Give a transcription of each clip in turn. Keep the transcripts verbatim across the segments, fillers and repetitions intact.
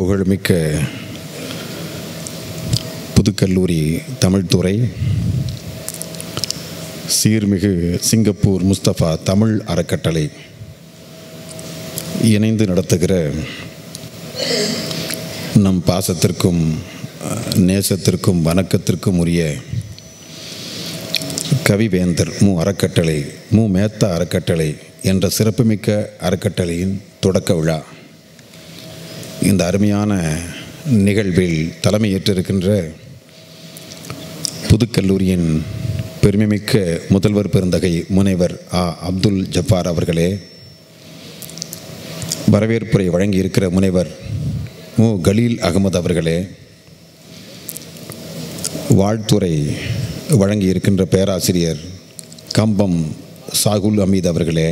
புகழ்மிக்க புதுக்கல்லூரி தமிழ்துறை சீர்மிகு சிங்கப்பூர் முஸ்தபா தமிழ் அறக்கட்டளை இணைந்து நடத்துகிற நம் பாசத்திற்கும் நேசத்திற்கும் வணக்கத்திற்கும் உரிய கவிவேந்தர் மு அறக்கட்டளை மு மேத்தா அறக்கட்டளை என்ற சிறப்புமிக்க அறக்கட்டளையின் தொடக்க விழா. இந்த அருமையான நிகழ்வில் தலைமையேற்றிருக்கின்ற புதுக்கல்லூரியின் பெருமைமிக்க முதல்வர் பெருந்தகை முனைவர் ஆ அப்துல் ஜப்பார் அவர்களே, வரவேற்புரை வழங்கியிருக்கிற முனைவர் மு கலீல் அகமது அவர்களே, வாழ்த்துறை வழங்கியிருக்கின்ற பேராசிரியர் கம்பம் சாகுல் அமீத் அவர்களே,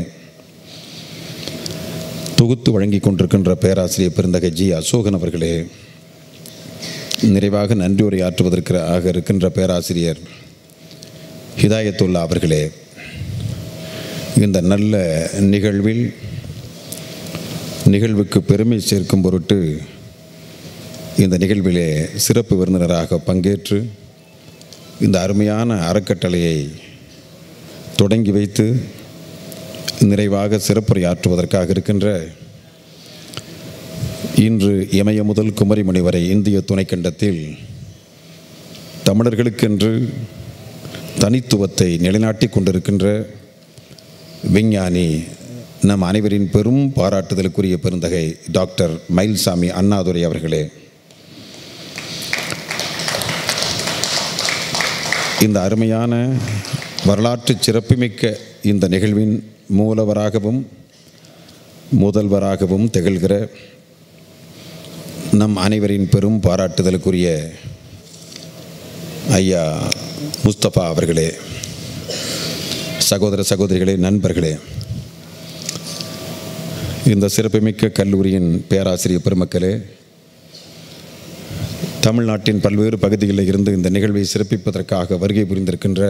தொகுத்து வழங்கி கொண்டிருக்கின்ற பேராசிரியர் பெருந்தகை ஜி அசோகன் அவர்களே, நிறைவாக நன்றி உரையாற்றுவதற்கு ஆக இருக்கின்ற பேராசிரியர் ஹிதாயத்துல்லா அவர்களே, இந்த நல்ல நிகழ்வில் நிகழ்வுக்கு பெருமை சேர்க்கும் பொருட்டு இந்த நிகழ்விலே சிறப்பு விருந்தினராக பங்கேற்று இந்த அருமையான அறக்கட்டளையை தொடங்கி வைத்து நிறைவாக சிறப்புரையாற்றுவதற்காக இருக்கின்ற இன்று இமய முதல் குமரிமணி வரை இந்திய துணைக்கண்டத்தில் தமிழர்களுக்கென்று தனித்துவத்தை நிலைநாட்டி கொண்டிருக்கின்ற விஞ்ஞானி, நம் அனைவரின் பெரும் பாராட்டுதலுக்குரிய பெருந்தகை டாக்டர் மயில்சாமி அண்ணாதுரை அவர்களே, இந்த அருமையான வரலாற்று சிறப்புமிக்க இந்த நிகழ்வின் மூலவராகவும் முதல்வராகவும் திகழ்கிற நம் அனைவரின் பெரும் பாராட்டுதலுக்குரிய ஐயா முஸ்தபா அவர்களே, சகோதர சகோதரிகளே, நண்பர்களே, இந்த சிறப்புமிக்க கல்லூரியின் பேராசிரியர் பெருமக்களே, தமிழ்நாட்டின் பல்வேறு பகுதிகளில் இருந்து இந்த நிகழ்வை சிறப்பிப்பதற்காக வருகை புரிந்திருக்கின்ற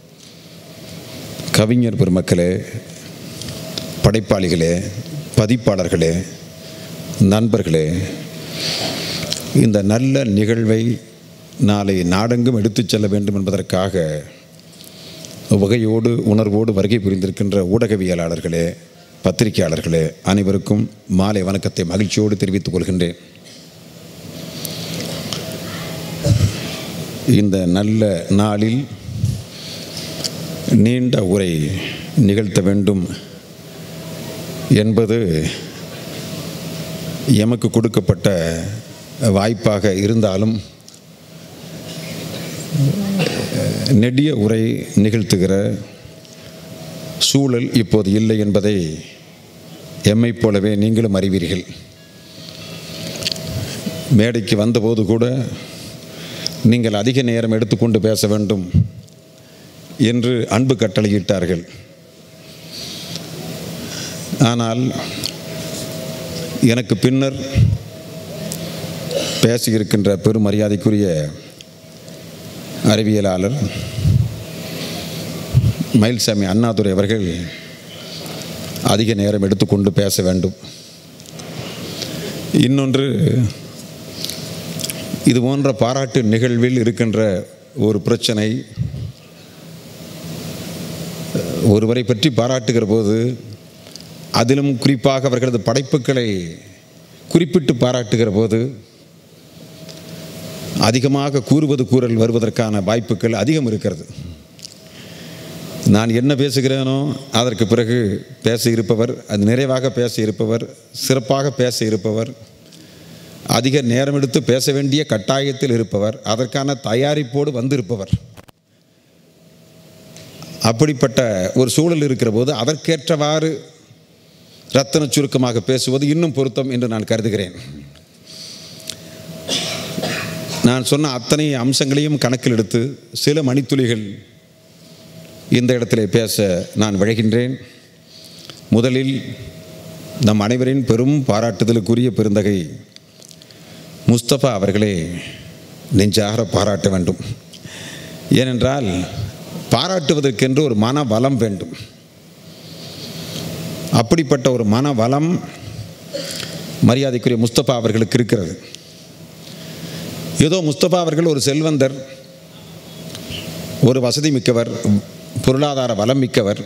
கவிஞர் பெருமக்களே, படைப்பாளிகளே, பதிப்பாளர்களே, நண்பர்களே, இந்த நல்ல நிகழ்வை நாளை நாடெங்கும் எடுத்துச் செல்ல வேண்டும் என்பதற்காக வகையோடு உணர்வோடு வருகை புரிந்திருக்கின்ற ஊடகவியலாளர்களே, பத்திரிகையாளர்களே, அனைவருக்கும் மாலை வணக்கத்தை மகிழ்ச்சியோடு தெரிவித்துக் கொள்கின்றேன். இந்த நல்ல நாளில் நீண்ட உரை நிகழ்த்த வேண்டும் என்பது எமக்கு கொடுக்கப்பட்ட வாய்ப்பாக இருந்தாலும் நெடிய உரை நிகழ்த்துகிற சூழல் இப்போது இல்லை என்பதை எம்மை போலவே நீங்களும் அறிவீர்கள். மேடைக்கு வந்தபோது கூட நீங்கள் அதிக நேரம் எடுத்துக்கொண்டு பேச வேண்டும் என்று அன்பு கட்டளையிட்டார்கள். ஆனால் எனக்கு பின்னர் பேசியிருக்கின்ற பெரும் மரியாதைக்குரிய அறிவியலாளர் மயில்சாமி அண்ணாதுரை அவர்கள் அதிக நேரம் எடுத்துக்கொண்டு பேச வேண்டும். இன்னொன்று, இது போன்ற பாராட்டு நிகழ்வில் இருக்கின்ற ஒரு பிரச்சனை, ஒருவரை பற்றி பாராட்டுகிற போது அதிலும் குறிப்பாக அவர்களது படைப்புகளை குறிப்பிட்டு பாராட்டுகிற போது அதிகமாக கூறுவது கூறல் வருவதற்கான வாய்ப்புகள் அதிகம் இருக்கிறது. நான் என்ன பேசுகிறேனோ அதற்கு பிறகு பேச இருப்பவர், அது நிறைவாக பேச இருப்பவர், சிறப்பாக பேச இருப்பவர், அதிக நேரம் எடுத்து பேச வேண்டிய கட்டாயத்தில் இருப்பவர், அதற்கான தயாரிப்போடு வந்திருப்பவர், அப்படிப்பட்ட ஒரு சூழல் இருக்கிற போது அதற்கேற்றவாறு ரத்தன சுருக்கமாக பேசுவது இன்னும் பொருத்தம் என்று நான் கருதுகிறேன். நான் சொன்ன அத்தனை அம்சங்களையும் கணக்கில் எடுத்து சில மணித்துளிகள் இந்த இடத்திலே பேச நான் விழைகின்றேன். முதலில் நம் அனைவரின் பெரும் பாராட்டுதலுக்குரிய பெருந்தகை முஸ்தபா அவர்களே நெஞ்சார பாராட்ட வேண்டும். ஏனென்றால் பாராட்டுவதற்கென்று ஒரு மன வளம் வேண்டும். அப்படிப்பட்ட ஒரு மன வளம் மரியாதைக்குரிய முஸ்தபா அவர்களுக்கு இருக்கிறது. ஏதோ முஸ்தபா அவர்கள் ஒரு செல்வந்தர், ஒரு வசதி மிக்கவர், பொருளாதார வளம் மிக்கவர்,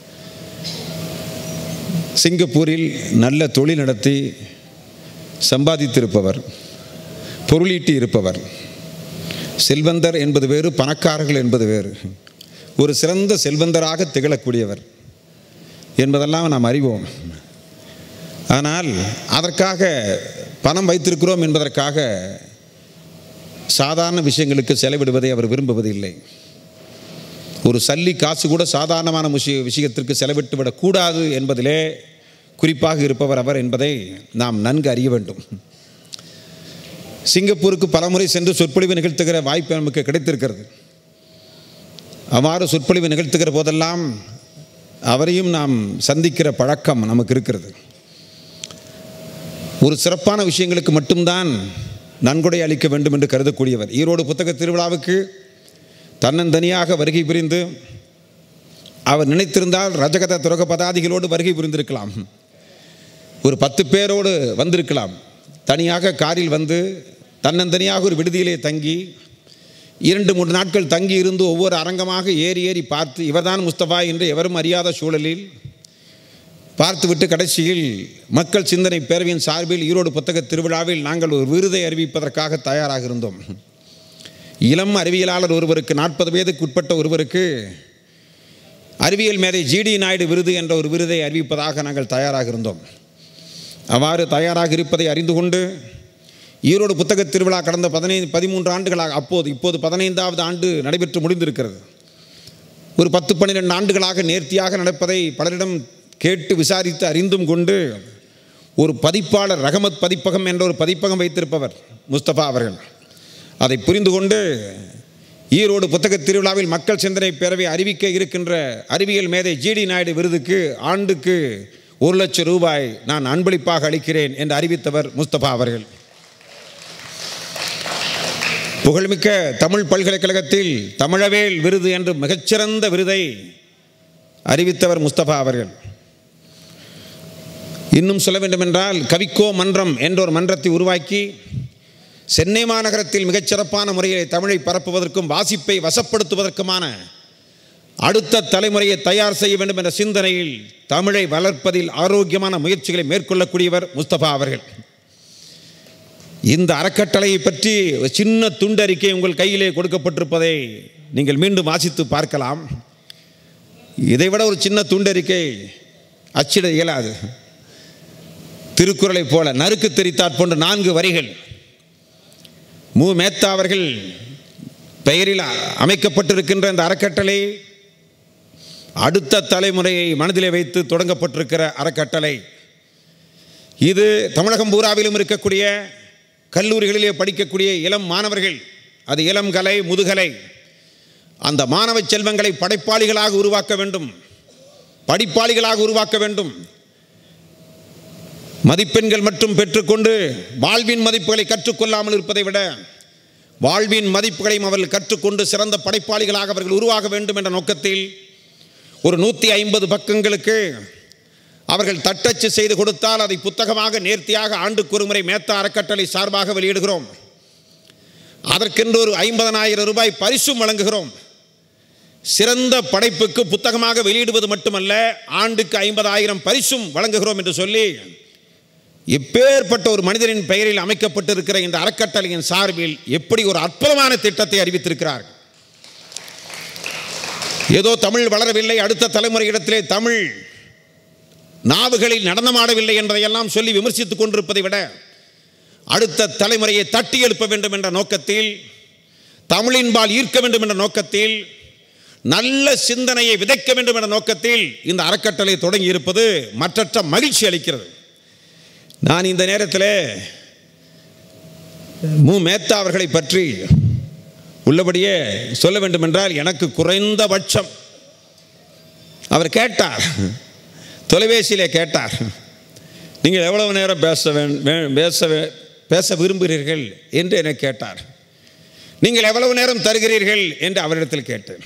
சிங்கப்பூரில் நல்ல தொழில் நடத்தி சம்பாதித்திருப்பவர், பொருளீட்டி இருப்பவர். செல்வந்தர் என்பது வேறு, பணக்காரர்கள் என்பது வேறு. ஒரு சிறந்த செல்வந்தராக திகழக்கூடியவர் என்பதெல்லாம் நாம் அறிவோம். ஆனால் அதற்காக பணம் வைத்திருக்கிறோம் என்பதற்காக சாதாரண விஷயங்களுக்கு செலவிடுவதை அவர் விரும்புவதில்லை. ஒரு சல்லி காசு கூட சாதாரணமான விஷய விஷயத்திற்கு செலவிட்டு விடக்கூடாது என்பதிலே குறிப்பாக இருப்பவர் அவர் என்பதை நாம் நன்கு அறிய வேண்டும். சிங்கப்பூருக்கு பலமுறை சென்று சொற்பொழிவு நிகழ்த்துகிற வாய்ப்பு நமக்கு கிடைத்திருக்கிறது. அவ்வாறு சொற்பொழிவு நிகழ்த்துகிற போதெல்லாம் அவரையும் நாம் சந்திக்கிற பழக்கம் நமக்கு இருக்கிறது. ஒரு சிறப்பான விஷயங்களுக்கு மட்டும்தான் நன்கொடை அளிக்க வேண்டும் என்று கருதக்கூடியவர். ஈரோடு புத்தக திருவிழாவுக்கு தன்னந்தனியாக வருகை புரிந்து அவர் நினைத்திருந்தால் ரஜகத துரக பதாதிகளோடு வருகை புரிந்திருக்கலாம், ஒரு பத்து பேரோடு வந்திருக்கலாம். தனியாக காரில் வந்து தன்னந்தனியாக ஒரு விடுதியிலே தங்கி இரண்டு மூன்று நாட்கள் தங்கி இருந்து ஒவ்வொரு அரங்கமாக ஏறி ஏறி பார்த்து இவர்தான் முஸ்தபா என்று எவரும் அறியாத சூழலில் பார்த்துவிட்டு கடைசியில் மக்கள் சிந்தனை பேரவையின் சார்பில் ஈரோடு புத்தக திருவிழாவில் நாங்கள் ஒரு விருதை அறிவிப்பதற்காக தயாராக இருந்தோம். இளம் அறிவியலாளர் ஒருவருக்கு, நாற்பது வயதுக்கு உட்பட்ட ஒருவருக்கு அறிவியல் மேதை ஜிடி நாயுடு விருது என்ற ஒரு விருதை அறிவிப்பதாக நாங்கள் தயாராக இருந்தோம். அவ்வாறு தயாராக இருப்பதை அறிந்து கொண்டு ஈரோடு புத்தக திருவிழா கடந்த பதினைந்து பதிமூன்று ஆண்டுகளாக, அப்போது இப்போது பதினைந்தாவது ஆண்டு நடைபெற்று முடிந்திருக்கிறது. ஒரு பத்து பன்னிரெண்டு ஆண்டுகளாக நேர்த்தியாக நடப்பதை பலரிடம் கேட்டு விசாரித்து அறிந்தும் கொண்டு ஒரு பதிப்பாளர், ரஹமத் பதிப்பகம் என்ற ஒரு பதிப்பகம் வைத்திருப்பவர் முஸ்தபா அவர்கள். அதை புரிந்து கொண்டு ஈரோடு புத்தக திருவிழாவில் மக்கள் சிந்தனை பேரவை அறிவிக்க இருக்கின்ற அறிவியல் மேதை ஜிடி நாயுடு விருதுக்கு ஆண்டுக்கு ஒரு லட்சம் ரூபாய் நான் அன்பளிப்பாக அளிக்கிறேன் என்று அறிவித்தவர் முஸ்தபா அவர்கள். புகழ்மிக்க தமிழ் பல்கலைக்கழகத்தில் தமிழவேல் விருது என்று மிகச்சிறந்த விருதை அறிவித்தவர் முஸ்தபா அவர்கள். இன்னும் சொல்ல வேண்டுமென்றால் கவிக்கோ மன்றம் என்ற ஒரு மன்றத்தை உருவாக்கி சென்னை மாநகரத்தில் மிகச்சிறப்பான முறையில் தமிழை பரப்புவதற்கும் வாசிப்பை வசப்படுத்துவதற்குமான அடுத்த தலைமுறையை தயார் செய்ய வேண்டும் என்ற சிந்தனையில் தமிழை வளர்ப்பதில் ஆரோக்கியமான முயற்சிகளை மேற்கொள்ளக்கூடியவர் முஸ்தபா அவர்கள். இந்த அறக்கட்டளையை பற்றி சின்ன துண்டறிக்கை உங்கள் கையிலே கொடுக்கப்பட்டிருப்பதை நீங்கள் மீண்டும் வாசித்து பார்க்கலாம். இதைவிட ஒரு சின்ன துண்டறிக்கை அச்சிட இயலாது. திருக்குறளை போல நறுக்கு தெரித்தாற் போன்ற நான்கு வரிகள். மு மேத்தா அவர்கள் பெயரில் அமைக்கப்பட்டிருக்கின்ற இந்த அறக்கட்டளை அடுத்த தலைமுறையை மனதிலே வைத்து தொடங்கப்பட்டிருக்கிற அறக்கட்டளை. இது தமிழகம் பூராவிலும் இருக்கக்கூடிய கல்லூரிகளிலே படிக்கக்கூடிய இளம் மாணவர்கள், அது இளம் கலை முதுகலை, அந்த மாணவ செல்வங்களை படைப்பாளிகளாக உருவாக்க வேண்டும், படிப்பாளிகளாக உருவாக்க வேண்டும். மதிப்பெண்கள் மட்டும் பெற்றுக்கொண்டு வாழ்வின் மதிப்புகளை கற்றுக்கொள்ளாமல் இருப்பதை விட வாழ்வின் மதிப்புகளையும் அவர்கள் கற்றுக்கொண்டு சிறந்த படைப்பாளிகளாக அவர்கள் உருவாக வேண்டும் என்ற நோக்கத்தில் ஒரு நூற்றி ஐம்பது பக்கங்களுக்கு அவர்கள் தட்டச்சு செய்து கொடுத்தால் அதை புத்தகமாக நேர்த்தியாக ஆண்டுக்கு ஒரு முறை மேத்தா அறக்கட்டளை சார்பாக வெளியிடுகிறோம். அதற்கென்று ஒரு ஐம்பதனாயிரம் ரூபாய் பரிசும் வழங்குகிறோம். சிறந்த படைப்புக்கு புத்தகமாக வெளியிடுவது மட்டுமல்ல, ஆண்டுக்கு ஐம்பதாயிரம் பரிசும் வழங்குகிறோம் என்று சொல்லி எப்பேற்பட்ட ஒரு மனிதனின் பெயரில் அமைக்கப்பட்டிருக்கிற இந்த அறக்கட்டளையின் சார்பில் எப்படி ஒரு அற்புதமான திட்டத்தை அறிவித்திருக்கிறார். ஏதோ தமிழ் வளரவில்லை, அடுத்த தலைமுறையிடத்திலே தமிழ் நாவுகளில் நடனமாடவில்லை என்பதையெல்லாம் சொல்லி விமர்சித்துக் கொண்டிருப்பதை விட அடுத்த தலைமுறையை தட்டி எழுப்ப வேண்டும் என்ற நோக்கத்தில், தமிழின்பால் ஈர்க்க வேண்டும் என்ற நோக்கத்தில், நல்ல சிந்தனையை விதைக்க வேண்டும் என்ற நோக்கத்தில் இந்த அறக்கட்டளை தொடங்கி இருப்பது மற்றற்ற மகிழ்ச்சி அளிக்கிறது. நான் இந்த நேரத்தில் மு மேத்தா அவர்களை பற்றி உள்ளபடியே சொல்ல வேண்டும் என்றால், எனக்கு குறைந்தபட்சம் அவர் கேட்டார், தொலைபேசியிலே கேட்டார், நீங்கள் எவ்வளவு நேரம் பேச பேச பேச விரும்புகிறீர்கள் என்று என்னை கேட்டார். நீங்கள் எவ்வளவு நேரம் தருகிறீர்கள் என்று அவரிடத்தில் கேட்டேன்.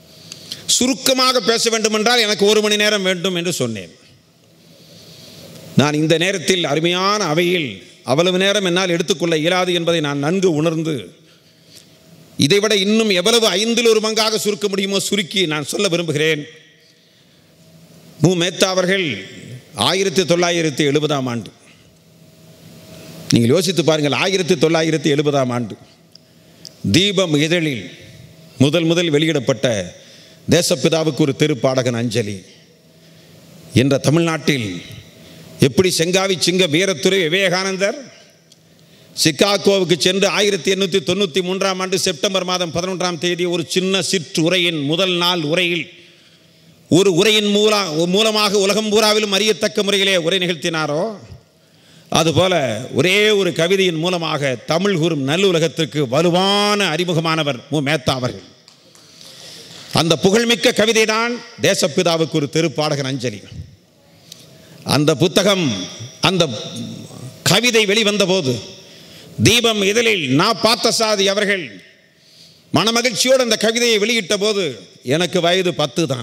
சுருக்கமாக பேச வேண்டும் என்றால் எனக்கு ஒரு மணி நேரம் வேண்டும் என்று சொன்னேன். நான் இந்த நேரத்தில் அருமையான அவையில் அவ்வளவு நேரம் என்னால் எடுத்துக்கொள்ள இயலாது என்பதை நான் நன்கு உணர்ந்து இதைவிட இன்னும் எவ்வளவு ஐந்தில் ஒரு பங்காக சுருக்க முடியுமோ சுருக்கி நான் சொல்ல விரும்புகிறேன். மு மேத்தா அவர்கள் ஆயிரத்தி தொள்ளாயிரத்தி எழுபதாம் ஆண்டு, நீங்கள் யோசித்து பாருங்கள், ஆயிரத்தி தொள்ளாயிரத்தி எழுபதாம் ஆண்டு தீபம் இதழில் முதல் முதல் வெளியிடப்பட்ட தேசப்பிதாவுக்கு ஒரு திருப்பாடகன் அஞ்சலி என்ற தமிழ்நாட்டில் எப்படி செங்காவி சிங்க வீரத்துறை விவேகானந்தர் சிகாகோவுக்கு சென்று ஆயிரத்தி எண்ணூற்றி தொண்ணூற்றி மூன்றாம் ஆண்டு செப்டம்பர் மாதம் பதினொன்றாம் தேதி ஒரு சின்ன சிற்றுரையின் முதல் நாள் உரையில் ஒரு உரையின் மூல மூலமாக உலகம் பூராவிலும் அறியத்தக்க முறையிலே உரை நிகழ்த்தினாரோ, அதுபோல ஒரே ஒரு கவிதையின் மூலமாக தமிழ் கூறும் நல்லுலகத்திற்கு வலுவான அறிமுகமானவர் மு மேத்தா அவர்கள். அந்த புகழ்மிக்க கவிதை தான் தேசப்பிதாவுக்கு ஒரு திருப்பாடகன் அஞ்சலி. அந்த புத்தகம், அந்த கவிதை வெளிவந்த போது தீபம் இதழில் நா பார்த்தசாதி அவர்கள் மனமகிழ்ச்சியோடு அந்த கவிதையை வெளியிட்ட போது எனக்கு வயது பத்து தான்.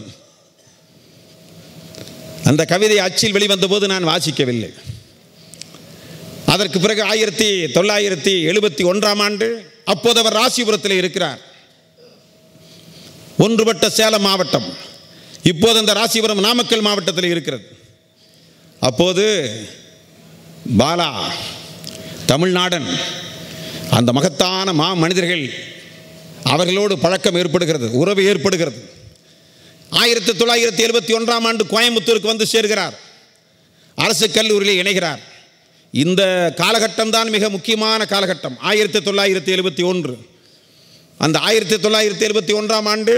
அந்த கவிதை அச்சில் வெளிவந்த போது நான் வாசிக்கவில்லை. அதற்கு பிறகு ஆயிரத்தி தொள்ளாயிரத்தி எழுபத்தி ஒன்றாம் ஆண்டு, அப்போது அவர் ராசிபுரத்தில் இருக்கிறார், ஒன்றுபட்ட சேலம் மாவட்டம், இப்போது அந்த ராசிபுரம் நாமக்கல் மாவட்டத்தில் இருக்கிறது. அப்போது பாலா, தமிழ்நாடன், அந்த மகத்தான மா மனிதர்கள் அவர்களோடு பழக்கம் ஏற்படுகிறது, உறவு ஏற்படுகிறது. ஆயிரத்தி தொள்ளாயிரத்தி எழுபத்தி ஒன்றாம் ஆண்டு கோயம்புத்தூருக்கு வந்து சேர்கிறார், அரசு கல்லூரியில் இணைகிறார். இந்த காலகட்டம் தான் மிக முக்கியமான காலகட்டம், ஆயிரத்தி தொள்ளாயிரத்தி எழுபத்தி ஒன்று. அந்த ஆயிரத்தி தொள்ளாயிரத்தி எழுபத்தி ஒன்றாம் ஆண்டு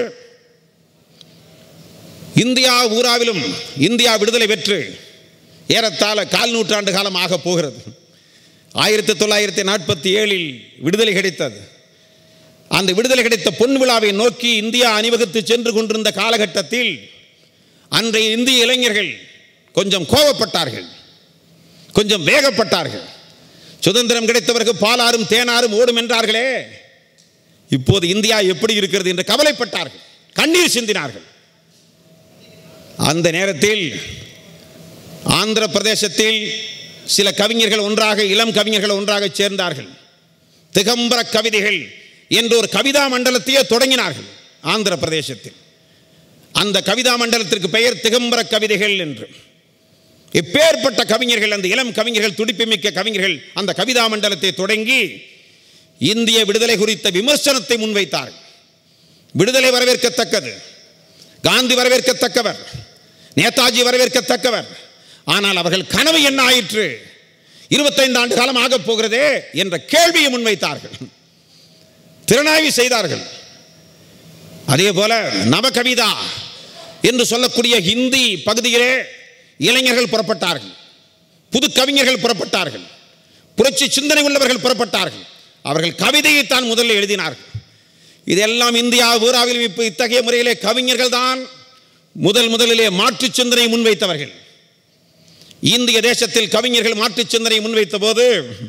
இந்தியா ஊராவிலும் இந்தியா விடுதலை பெற்று ஏறத்தாழ கால் நூற்றாண்டு காலம் ஆக போகிறது. ஆயிரத்தி தொள்ளாயிரத்தி நாற்பத்தி ஏழில் விடுதலை கிடைத்தது. அந்த விடுதலை கிடைத்த பொன் விழாவை நோக்கி இந்தியா அணிவகுத்து சென்று கொண்டிருந்த காலகட்டத்தில் அன்றைய இந்திய இளைஞர்கள் கொஞ்சம் கோபப்பட்டார்கள், கொஞ்சம் வேகப்பட்டார்கள். சுதந்திரம் கிடைத்தவருக்கு பாலாரும் தேனாரும் ஓடும் என்றார்களே, இப்போது இந்தியா எப்படி இருக்கிறது என்று கவலைப்பட்டார்கள், கண்ணீர் சிந்தினார்கள். அந்த நேரத்தில் ஆந்திர பிரதேசத்தில் சில கவிஞர்கள் ஒன்றாக, இளம் கவிஞர்கள் ஒன்றாக சேர்ந்தார்கள். திகம்பர கவிதைகள் என்ற ஒரு கவிதா மண்டலத்தையே தொடங்கினார்கள் ஆந்திர பிரதேசத்தில். அந்த கவிதா மண்டலத்திற்கு பெயர் திகம்பர கவிதைகள் என்று. எப்பேற்பட்ட கவிஞர்கள், அந்த இளம் கவிஞர்கள், துடிப்புமிக்க கவிஞர்கள் அந்த கவிதா மண்டலத்தை தொடங்கி இந்திய விடுதலை குறித்த விமர்சனத்தை முன்வைத்தார்கள். விடுதலை வரவேற்கத்தக்கது, காந்தி வரவேற்கத்தக்கவர், நேதாஜி வரவேற்கத்தக்கவர். ஆனால் அவர்கள் கனவு என்ன ஆயிற்று, இருபத்தைந்து ஆண்டு காலம் ஆகப் போகிறதே என்ற கேள்வியை முன்வைத்தார்கள், திறனாய்வு செய்தார்கள். அதே போல நவகவிதா என்று சொல்லக்கூடிய ஹிந்தி பகுதியிலே இளைஞர்கள் புறப்பட்டார்கள், புது கவிஞர்கள் புறப்பட்டார்கள், புரட்சி சிந்தனை உள்ளவர்கள் புறப்பட்டார்கள். அவர்கள் கவிதையை தான் முதலில் எழுதினார்கள். இதெல்லாம் இந்தியா ஊராவில் இப்போ இத்தகைய முறையிலே கவிஞர்கள் தான் முதல் முதலிலே மாற்று சிந்தனை முன்வைத்தவர்கள். இந்திய தேசத்தில் கவிஞர்கள் மாற்று சிந்தனை முன்வைத்த போது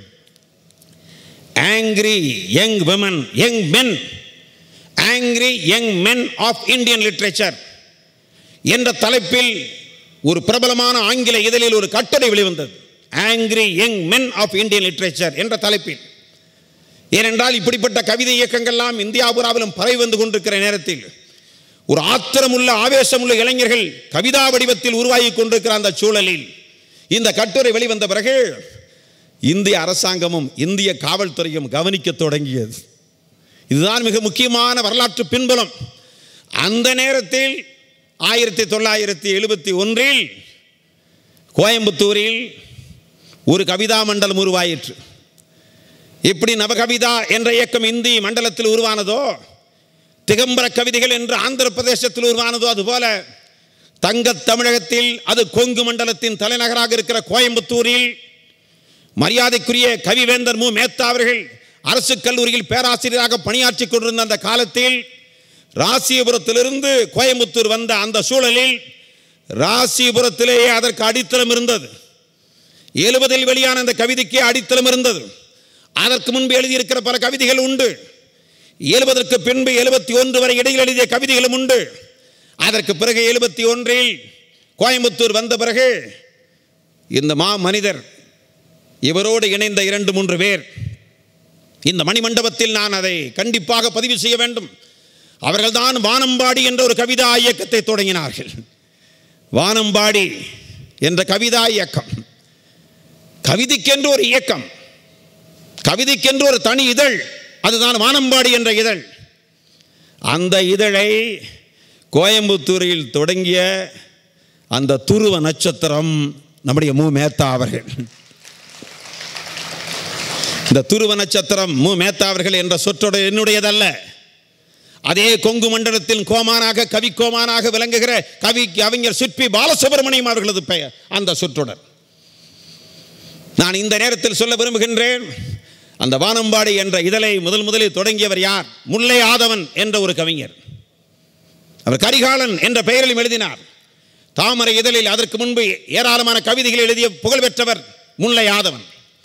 angry young women young men angry young men of Indian literature என்ற தலைப்பில் ஒரு பிரபலமான ஆங்கில இதழில் ஒரு கட்டுரை வெளிவந்தது. Angry young men of Indian literature என்ற தலைப்பில். ஏனென்றால் இப்படிப்பட்ட கவிதை இயக்கங்கள்லாம் இந்தியாபுராவிலும் பரவி வந்து கொண்டிருக்கிற நேரத்தில் ஒரு ஆத்திரமுள்ள ஆவேசமுள்ள இளைஞர்கள் கவிதா வடிவத்தில் உருவாகி கொண்டிருக்கிற அந்த சூழலில் இந்த கட்டுரை வெளிவந்த பிறகு இந்திய அரசாங்கமும் இந்திய காவல்துறையும் கவனிக்க தொடங்கியது. இதுதான் மிக முக்கியமான வரலாற்று பின்புலம். அந்த நேரத்தில் ஆயிரத்தி தொள்ளாயிரத்தி எழுபத்தி ஒன்றில் கோயம்புத்தூரில் ஒரு கவிதா மண்டலம் உருவாயிற்று. எப்படி நவகவிதா என்ற இயக்கம் இந்தி மண்டலத்தில் உருவானதோ, திகம்பர கவிதைகள் என்று ஆந்திர பிரதேசத்தில் உருவானதோ, அதுபோல தங்க தமிழகத்தில் அது கொங்கு மண்டலத்தின் தலைநகராக இருக்கிற கோயம்புத்தூரில் மரியாதைக்குரிய கவிவேந்தர் மு மேத்தா அவர்கள் அரசு கல்லூரியில் பேராசிரியராக பணியாற்றி கொண்டிருந்த அந்த காலத்தில் ராசிபுரத்திலிருந்து கோயம்புத்தூர் வந்த அந்த சூழலில் ராசிபுரத்திலேயே அதற்கு அடித்தளம் இருந்தது. எழுபதில் வெளியான அந்த கவிதைக்கு அடித்தளம் இருந்தது. அதற்கு முன்பு எழுதியிருக்கிற பல கவிதைகள் உண்டு. எழுபதற்கு பின்பு எழுபத்தி ஒன்று வரை இடையில் எழுதிய கவிதைகளும் உண்டு. அதற்கு பிறகு எழுபத்தி ஒன்றில் கோயம்புத்தூர் வந்த பிறகு இந்த மா மனிதர், இவரோடு இணைந்த இரண்டு மூன்று பேர் இந்த மணிமண்டபத்தில் நான் அதை கண்டிப்பாக பதிவு செய்ய வேண்டும். அவர்கள்தான் வானம்பாடி என்ற ஒரு கவிதா இயக்கத்தை தொடங்கினார்கள். வானம்பாடி என்ற கவிதா இயக்கம், கவிதைக்கென்று ஒரு இயக்கம், கவிதைக்கென்று ஒரு தனி இதழ், அதுதான் வானம்பாடி என்ற இதழ். அந்த இதழை கோயம்புத்தூரில் தொடங்கிய அந்த துருவ நட்சத்திரம் நம்முடைய மு மேத்தா அவர்கள். இந்த துருவ நட்சத்திரம் மு மேத்தா அவர்கள் என்ற சொற்றொடர் என்னுடையதல்ல. அதே கொங்கு மண்டலத்தில் கோமானாக கவி கோமானாக விளங்குகிற கவி கவிஞர் சிற்பி பாலசுப்ரமணியம் அவர்களது பெயர் அந்த சொற்றொடர். நான் இந்த நேரத்தில் சொல்ல விரும்புகின்றேன், அந்த வானம்பாடி என்ற இதழை முதல் முதலில் தொடங்கியவர் யார்? முல்லை ஆதவன் என்ற ஒரு கவிஞர். அவர் கரிகாலன் என்ற பெயரிலும் எழுதினார். தாமரை இதழில் அதற்கு முன்பு ஏராளமான கவிதைகள் எழுதிய புகழ்பெற்றவர் முல்லை ஆதவன்.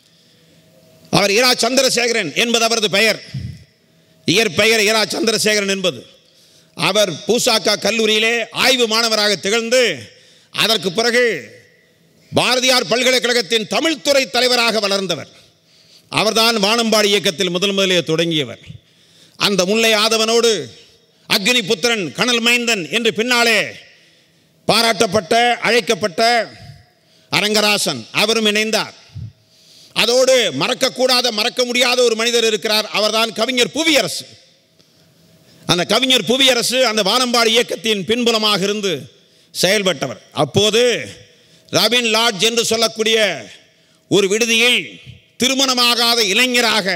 அவர் இரா சந்திரசேகரன் என்பது அவரது பெயர், இயற்பெயர் இரா சந்திரசேகரன் என்பது. அவர் பூசாக்கா கல்லூரியிலே ஆய்வு மாணவராக திகழ்ந்து அதற்கு பிறகு பாரதியார் பல்கலைக்கழகத்தின் தமிழ்துறை தலைவராக வளர்ந்தவர். அவர்தான் வானம்பாடி இயக்கத்தில் முதல் முதலே தொடங்கியவர். அந்த முல்லை ஆதவனோடு அக்னி புத்திரன் கனல் மைந்தன் என்று பின்னாலே பாராட்டப்பட்ட அழைக்கப்பட்ட அரங்கராசன் அவரும் இணைந்தார். அதோடு மறக்கக்கூடாத மறக்க முடியாத ஒரு மனிதர் இருக்கிறார், அவர்தான் கவிஞர் புவியரசு. அந்த கவிஞர் புவியரசு அந்த வானம்பாடி இயக்கத்தின் பின்புலமாக இருந்து செயல்பட்டவர். அப்போது ராபின் லாட்ஜ் என்று சொல்லக்கூடிய ஒரு விடுதியில் திருமணமாகாத இளைஞராக,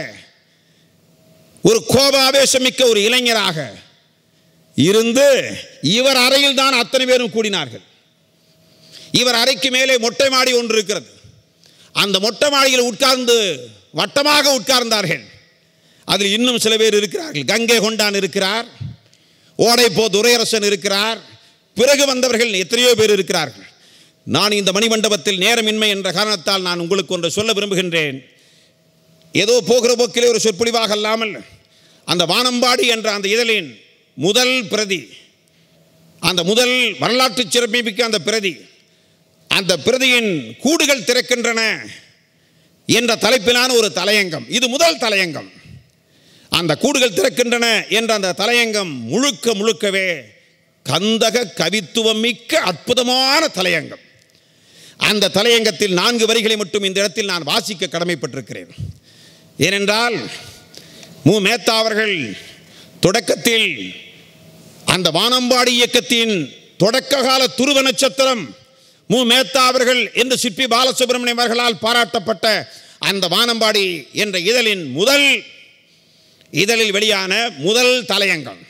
ஒரு கோபாவேசமிக்க ஒரு இளைஞராக இருந்து இவர் அறையில் தான் அத்தனை பேரும் கூடினார்கள். இவர் அறைக்கு மேலே மொட்டை மாடி ஒன்று இருக்கிறது. அந்த மொட்டை மாடியில் உட்கார்ந்து வட்டமாக உட்கார்ந்தார்கள். அதில் இன்னும் சில பேர் இருக்கிறார்கள். கங்கை கொண்டான் இருக்கிறார், ஓடைப்போ துரையரசன் இருக்கிறார், பிறகு வந்தவர்கள் எத்தனையோ பேர் இருக்கிறார்கள். நான் இந்த மணிமண்டபத்தில் நேரமின்மை என்ற காரணத்தால் நான் உங்களுக்கு ஒன்று சொல்ல விரும்புகின்றேன். ஏதோ போகிற போக்கிலே ஒரு சொற்பொழிவாக அல்லாமல் அந்த வானம்பாடி என்ற அந்த இதழின் முதல் பிரதி, அந்த முதல் வரலாற்று சிறப்புமிக்க அந்த பிரதி, அந்த பிரதியின் கூடுகள் திறக்கின்றன என்ற தலைப்பிலான ஒரு தலையங்கம். இது முதல் தலையங்கம். அந்த கூடுகள் திறக்கின்றன என்ற அந்த தலையங்கம் முழுக்க முழுக்கவே கந்தக கவித்துவம் மிக்க அற்புதமான தலையங்கம். அந்த தலையங்கத்தில் நான்கு வரிகளை மட்டும் இந்த இடத்தில் நான் வாசிக்க கடமைப்பட்டிருக்கிறேன். ஏனென்றால் மு மேத்தா அவர்கள் தொடக்கத்தில் அந்த வானம்பாடி இயக்கத்தின் தொடக்க கால துருவ நட்சத்திரம் மு மேத்தா அவர்கள் என்று சிற்பி பாலசுப்ரமணியம் அவர்களால் பாராட்டப்பட்ட அந்த வானம்பாடி என்ற இதழின் முதல் இதழில் வெளியான முதல் தலையங்கம்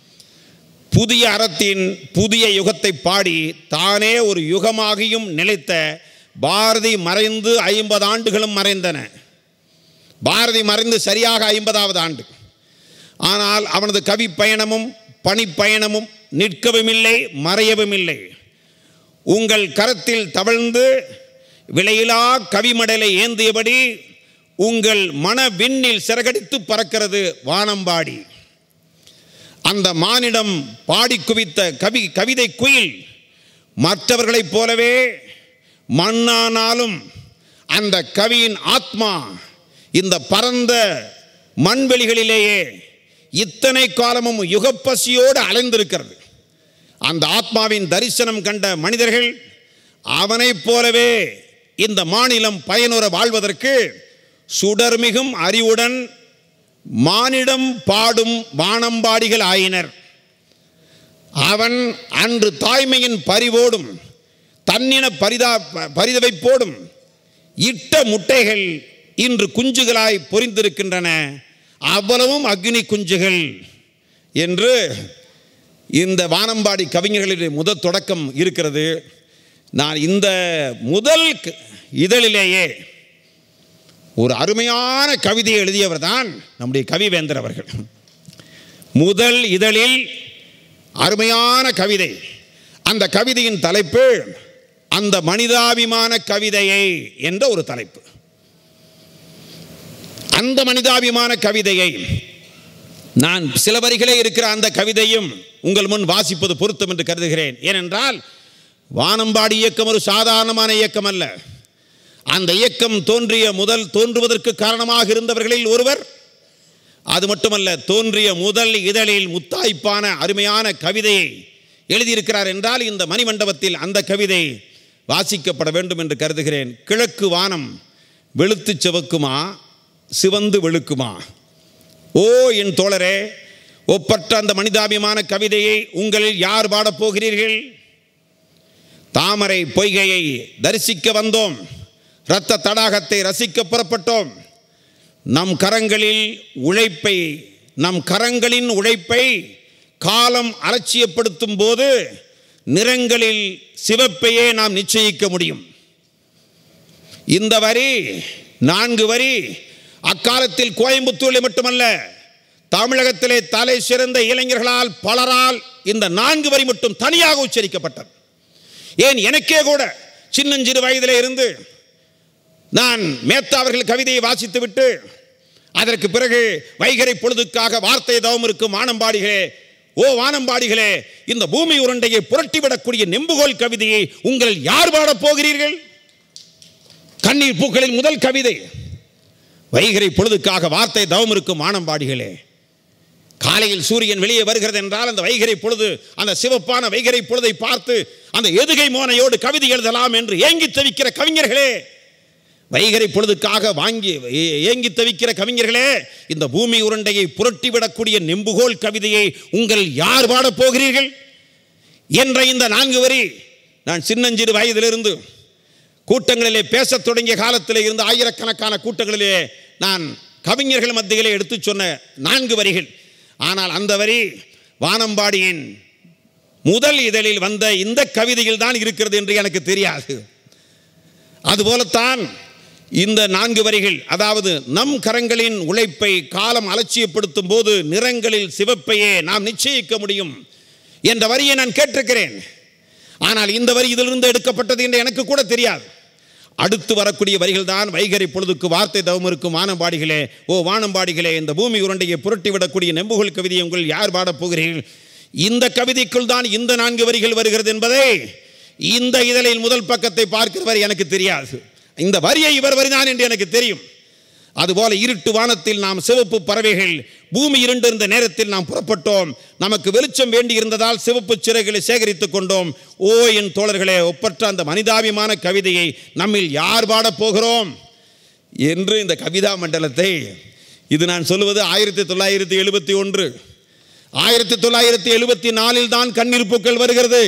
புதிய அறத்தின் புதிய யுகத்தை பாடி தானே ஒரு யுகமாகியும் நிலைத்த பாரதி மறைந்து ஐம்பது ஆண்டுகளும் மறைந்தன. பாரதி மறைந்து சரியாக ஐம்பதாவது ஆண்டு. ஆனால் அவனது கவி பயணமும் பணிப்பயணமும் நிற்கவும் இல்லை, மறையவும் இல்லை. உங்கள் கரத்தில் தவழ்ந்து விலையிலா கவிமடலை ஏந்தியபடி உங்கள் மன விண்ணில் சிறகடித்து பறக்கிறது வானம்பாடி. அந்த மானிடம் பாடி குவித்த கவி கவிதை குயில் மற்றவர்களைப் போலவே மண்ணானாலும் அந்த கவியின் ஆத்மா இந்த பரந்த மண்வெளிகளிலேயே இத்தனை காலமும் யுகப்பசியோடு அலைந்திருக்கிறது. அந்த ஆத்மாவின் தரிசனம் கண்ட மனிதர்கள் அவனைப் போலவே இந்த மாநிலம் பயனுற வாழ்வதற்கு சுடர்மிகும் அறிவுடன் மானிடம் பாடும் வானம்பாடிகள் ஆயினர். அவன் அன்று தாய்மையின் பரிவோடும் தன்னின பரிதா பரிதவைப்போடும் இட்ட முட்டைகள் இன்று குஞ்சுகளாய் பொரிந்திருக்கின்றன. அவ்வளவும் அக்னி குஞ்சுகள் என்று இந்த வானம்பாடி கவிஞர்களின் முதல் தொடக்கம் இருக்கிறது. நான் இந்த முதல் இதழிலேயே ஒரு அருமையான கவிதையை எழுதியவர் தான் நம்முடைய கவிவேந்தர் அவர்கள். முதல் இதழில் அருமையான கவிதை. அந்த கவிதையின் தலைப்பு அந்த மனிதாபிமான கவிதையை என்ற ஒரு தலைப்பு. அந்த மனிதாபிமான கவிதையை நான் சில வரிகளே இருக்கிற அந்த கவிதையும் உங்கள் முன் வாசிப்பது பொருத்தம் என்று கருதுகிறேன். ஏனென்றால் வானம்பாடி இயக்கம் ஒரு சாதாரணமான இயக்கம் அல்ல. அந்த இயக்கம் தோன்றிய முதல் தோன்றுவதற்கு காரணமாக இருந்தவர்களில் ஒருவர். அது மட்டுமல்ல, தோன்றிய முதல் இதழில் முத்தாய்ப்பான அருமையான கவிதையை எழுதியிருக்கிறார் என்றால் இந்த மணிமண்டபத்தில் அந்த கவிதை வாசிக்கப்பட வேண்டும் என்று கருதுகிறேன். கிழக்கு வானம் வெளுத்து சிவக்குமா, சிவந்து வெளுக்குமா? ஓ என் தோழரே, ஒப்பற்ற அந்த மனிதாபிமான கவிதையை உங்களில் யார் பாடப் போகிறீர்கள்? தாமரை பொய்கையை தரிசிக்க வந்தோம், இரத்த தடாகத்தை ரசிக்க புறப்பட்டோம். நம் கரங்களில் உழைப்பை நம் கரங்களின் உழைப்பை காலம் அலட்சியப்படுத்தும் போது நிறங்களில் சிவப்பையே நாம் நிச்சயிக்க முடியும். இந்த வரி, நான்கு வரி அக்காலத்தில் கோயம்புத்தூரில் மட்டுமல்ல, தமிழகத்திலே தலை சிறந்த இளைஞர்களால் பலரால் இந்த நான்கு வரி மட்டும் தனியாக உச்சரிக்கப்பட்டது. ஏன், எனக்கே கூட சின்னஞ்சிறு வயதிலே இருந்து நான் மேத்தா அவர்கள் கவிதையை வாசித்து விட்டு அதற்கு பிறகு வைகறை பொழுதுக்காக வார்த்தை தவம் இருக்கும் வானம்பாடிகளே, ஓ வானம்பாடிகளே, இந்த பூமி உருண்டையை புரட்டிவிடக்கூடிய நெம்புகோல் கவிதையை உங்கள் யார் பாடப் போகிறீர்கள்? கண்ணீர் பூக்களின் முதல் கவிதை வைகறை பொழுதுக்காக வார்த்தை தவம் இருக்கும் வானம்பாடிகளே. காலையில் சூரியன் வெளியே வருகிறது என்றால் அந்த வைகறை பொழுது, அந்த சிவப்பான வைகறை பொழுதை பார்த்து அந்த எதுகை மோனையோடு கவிதை எழுதலாம் என்று ஏங்கி தவிக்கிற கவிஞர்களே, வைகறை பொழுதுக்காக வாங்கி ஏங்கி தவிக்கிற கவிஞர்களே, இந்த பூமி உருண்டையை புரட்டிவிடக்கூடிய நெம்புகோல் கவிதையை உங்கள் யார் பாடப் போகிறீர்கள் என்ற இந்த நான்கு வரி நான் சின்னஞ்சிறு வயதிலிருந்து கூட்டங்களிலே பேசத் தொடங்கிய காலத்தில் இருந்து ஆயிரக்கணக்கான கூட்டங்களிலே நான் கவிஞர்கள் மத்தியிலே எடுத்து சொன்ன நான்கு வரிகள். ஆனால் அந்த வரி வானம்பாடியின் முதல் இதழில் வந்த இந்த கவிதையில் தான் இருக்கிறது என்று எனக்கு தெரியாது. அதுபோலத்தான் இந்த நான்கு வரிகள், அதாவது நம் கரங்களின் உழைப்பை காலம் அலட்சியப்படுத்தும் போது நிறங்களில் சிவப்பையே நாம் நிச்சயிக்க முடியும் என்ற வரியை நான் கேட்டிருக்கிறேன். ஆனால் இந்த வரி இதிலிருந்து எடுக்கப்பட்டது என்று எனக்கு கூட தெரியாது. அடுத்து வரக்கூடிய வரிகள் தான் வைகறை பொழுதுக்கு வார்த்தை தவம் இருக்கும் வானம்பாடிகளே, ஓ வானம்பாடிகளே, இந்த பூமி உருண்டையை புரட்டிவிடக்கூடிய நெம்புகோல் கவிதையை உங்கள் யார் பாடப் போகிறீர்கள்? இந்த கவிதைக்குள் தான் இந்த நான்கு வரிகள் வருகிறது என்பதை இந்த இதழில் முதல் பக்கத்தை பார்க்கிறவர் எனக்கு தெரியாது. இந்த வரியை இவர் வரிதான் என்று எனக்கு தெரியும். அதுபோல இருட்டு வானத்தில் நாம் சிவப்பு பறவைகள், பூமி இருண்டிருந்த நேரத்தில் நாம் புறப்பட்டோம், நமக்கு வெளிச்சம் வேண்டி இருந்ததால் சிவப்பு சிறைகளை சேகரித்துக் கொண்டோம். ஓ என் தோழர்களே, ஒப்பற்ற அந்த மனிதாபிமான கவிதையை நம்மில் யார் பாடப் போகிறோம் என்று இந்த கவிதா மண்டலத்தை, இது நான் சொல்லுவது ஆயிரத்தி தொள்ளாயிரத்தி எழுபத்தி ஒன்று ஆயிரத்தி தொள்ளாயிரத்தி எழுபத்தி நாலில் தான் கண்ணீர் பூக்கள் வருகிறது.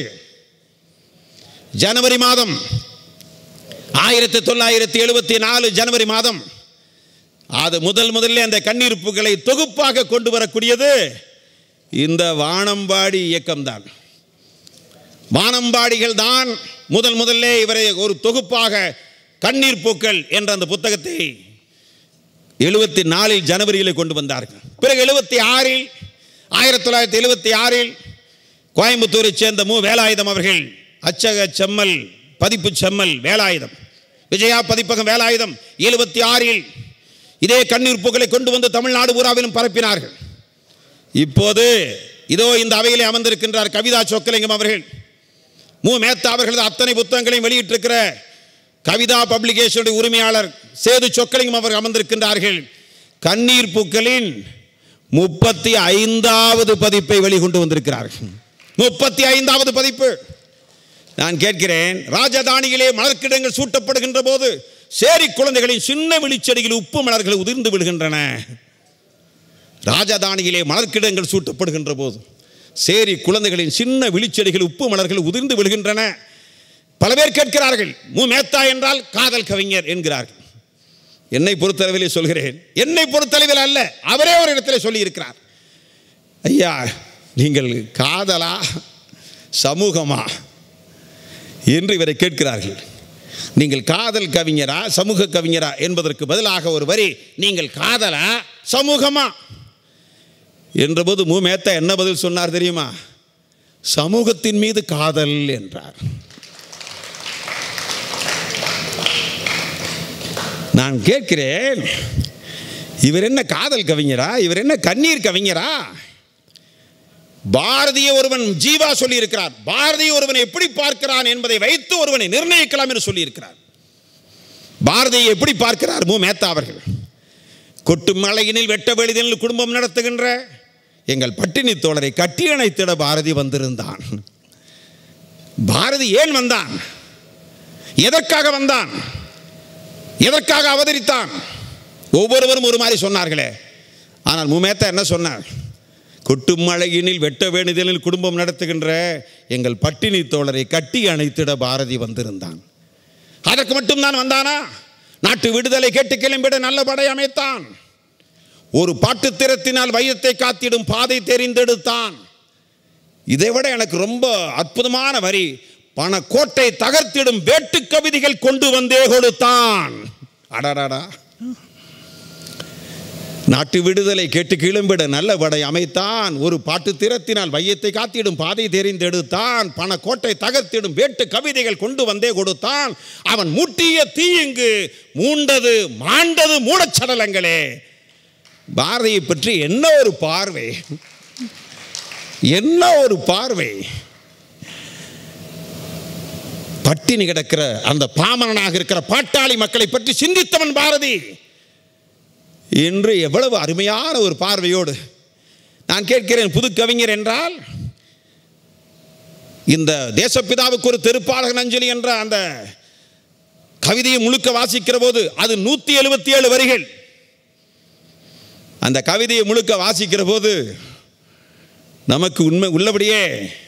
ஜனவரி மாதம், ஆயிரத்தி தொள்ளாயிரத்தி எழுபத்தி நாலு ஜனவரி மாதம், அது முதல் முதல்ல அந்த கண்ணீர் பூக்களை தொகுப்பாக கொண்டு வரக்கூடியது இந்த வானம்பாடி இயக்கம்தான். வானம்பாடிகள் தான் முதல் முதல்ல இவரை ஒரு தொகுப்பாக கண்ணீர் பூக்கள் என்ற அந்த புத்தகத்தை எழுபத்தி நாலில் ஜனவரியில் கொண்டு வந்தார்கள். பிறகு எழுபத்தி ஆறில் ஆயிரத்தி தொள்ளாயிரத்தி எழுபத்தி ஆறில் கோயம்புத்தூரை சேர்ந்த மு வேலாயுதம் அவர்கள் அச்சக செம்மல் பதிப்பு செம்மல் வேலாயுதம், விஜயா பதிப்பகம் வேலாயுதம் எழுபத்தி ஆறில் இதே கண்ணீர் பூக்களை கொண்டு வந்து தமிழ்நாடு பூராவிலும் பரப்பினார்கள். இப்போது இதோ இந்த அவையிலே அமர்ந்திருக்கின்றார் கவிதா சொக்கலிங்கம் அவர்கள். மு மேத்தா அவர்களது அத்தனை புத்தகங்களையும் வெளியிட்டிருக்கிற கவிதா பப்ளிகேஷனுடைய உரிமையாளர் சேது சொக்கலிங்கம் அவர்கள் அமர்ந்திருக்கின்றார்கள். கண்ணீர் பூக்களின் முப்பத்தி ஐந்தாவது பதிப்பை வெளிக்கொண்டு வந்திருக்கிறார்கள். முப்பத்தி ஐந்தாவது பதிப்பு. நான் கேட்கிறேன், ராஜதானியிலே மலர்கிடங்கள் சூட்டப்படுகின்ற போது சேரி குழந்தைகளின் சின்ன வெளிச்செடியில் உப்பு மலர்கள் உதிர்ந்து விடுகின்றன. ராஜதானியிலே மலர்கிடங்கள் சூட்டப்படுகின்ற போது சேரி குழந்தைகளின் சின்ன விழிச்செடிகள் உப்பு மலர்கள் உதிர்ந்து விடுகின்றன. பல பேர் கேட்கிறார்கள், மு மேத்தா என்றால் காதல் கவிஞர் என்கிறார்கள். என்னை பொறுத்தளவிலே சொல்கிறேன், என்னை பொறுத்தளவில் அல்ல, அவரே ஒரு இடத்துல சொல்லி இருக்கிறார். ஐயா, நீங்கள் காதலா சமூகமா என்று இவரை கேட்கிறார்கள். நீங்கள் காதல் கவிஞரா சமூக கவிஞரா என்பதற்கு பதிலாக ஒரு வரி, நீங்கள் காதலா சமூகமா என்றபோது மு மேத்தா என்ன பதில் சொன்னார் தெரியுமா? சமூகத்தின் மீது காதல் என்றார். நான் கேட்கிறேன், இவர் என்ன காதல் கவிஞரா? இவர் என்ன கண்ணீர் கவிஞரா? பாரதிய ஒருவன், ஜீவா சொல்லி இருக்கிறார், பாரதிய ஒருவனை எப்படி பார்க்கிறான் என்பதை வைத்து ஒருவனை நிர்ணயிக்கலாம் என்று சொல்லி இருக்கிறார். பாரதியை எப்படி பார்க்கிறார் மு மேத்தா அவர்கள்? கொட்டு மலையினில் வெட்ட வெளிதனில் குடும்பம் நடத்துகின்ற எங்கள் பட்டினி தோழரை கட்டி அணைத்திட பாரதி வந்திருந்தான். பாரதி ஏன் வந்தான்? எதற்காக வந்தான்? எதற்காக அவதரித்தான்? ஒவ்வொருவரும் ஒரு மாதிரி சொன்னார்களே. ஆனால் மு மேத்தா என்ன சொன்னார்? கொட்டு மழையினில் வெட்ட வேணிதலில் குடும்பம் நடத்துகின்ற எங்கள் பட்டினி தோழரை கட்டி அணைத்திட பாரதி வந்திருந்தான். அதற்கு மட்டும்தான் வந்தானா? நாட்டு விடுதலை கேட்டு கிளம்பிட நல்ல படை அமைத்தான். ஒரு பாட்டு திறத்தினால் வையத்தை காத்திடும் பாதை தெரிந்தெடுத்தான். இதை விட எனக்கு ரொம்ப அற்புதமான வரி, பண கோட்டை தகர்த்திடும் வேட்டு கவிதைகள் கொண்டு வந்தே கொடுத்தான். அடடா, நாட்டு விடுதலை கேட்டு கிளம்பிட நல்ல படை அமைத்தான். ஒரு பாட்டு திறத்தினால் வையத்தை காத்திடும் பாதை தெரிந்தெடுத்தான். பண கோட்டை தகர்த்திடும் வேட்டு கவிதைகள் கொண்டு வந்தே கொடுத்தான். அவன் மூட்டிய தீயிங்கு மூண்டது மாண்டது மூடச்சடலங்களே. பாரதியை பற்றி என்ன ஒரு பார்வை, என்ன ஒரு பார்வை! பட்டினி கிடக்கிற அந்த பாமரனாக இருக்கிற பாட்டாளி மக்களை பற்றி சிந்தித்தவன் பாரதி என்று எவ்வளவு அருமையான ஒரு பார்வையோடு. நான் கேட்கிறேன், புது கவிஞர் என்றால் இந்த தேசப்பிதாவுக்கு ஒரு திருப்பாடகன் அஞ்சலி என்ற அந்த கவிதையை முழுக்க வாசிக்கிற போது அது நூற்றி எழுபத்தி ஏழு வரிகள். அந்த கவிதையை முழுக்க வாசிக்கிற போது நமக்கு உண்மை உள்ளபடியே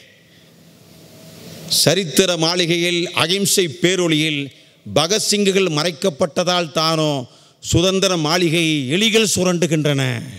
சரித்திர மாளிகையில் அகிம்சை பேரொளியில் பகத்சிங்குகள் மறைக்கப்பட்டதால் தானோ சுதந்திர மாளிகை எலிகள் சுரண்டுகின்றன.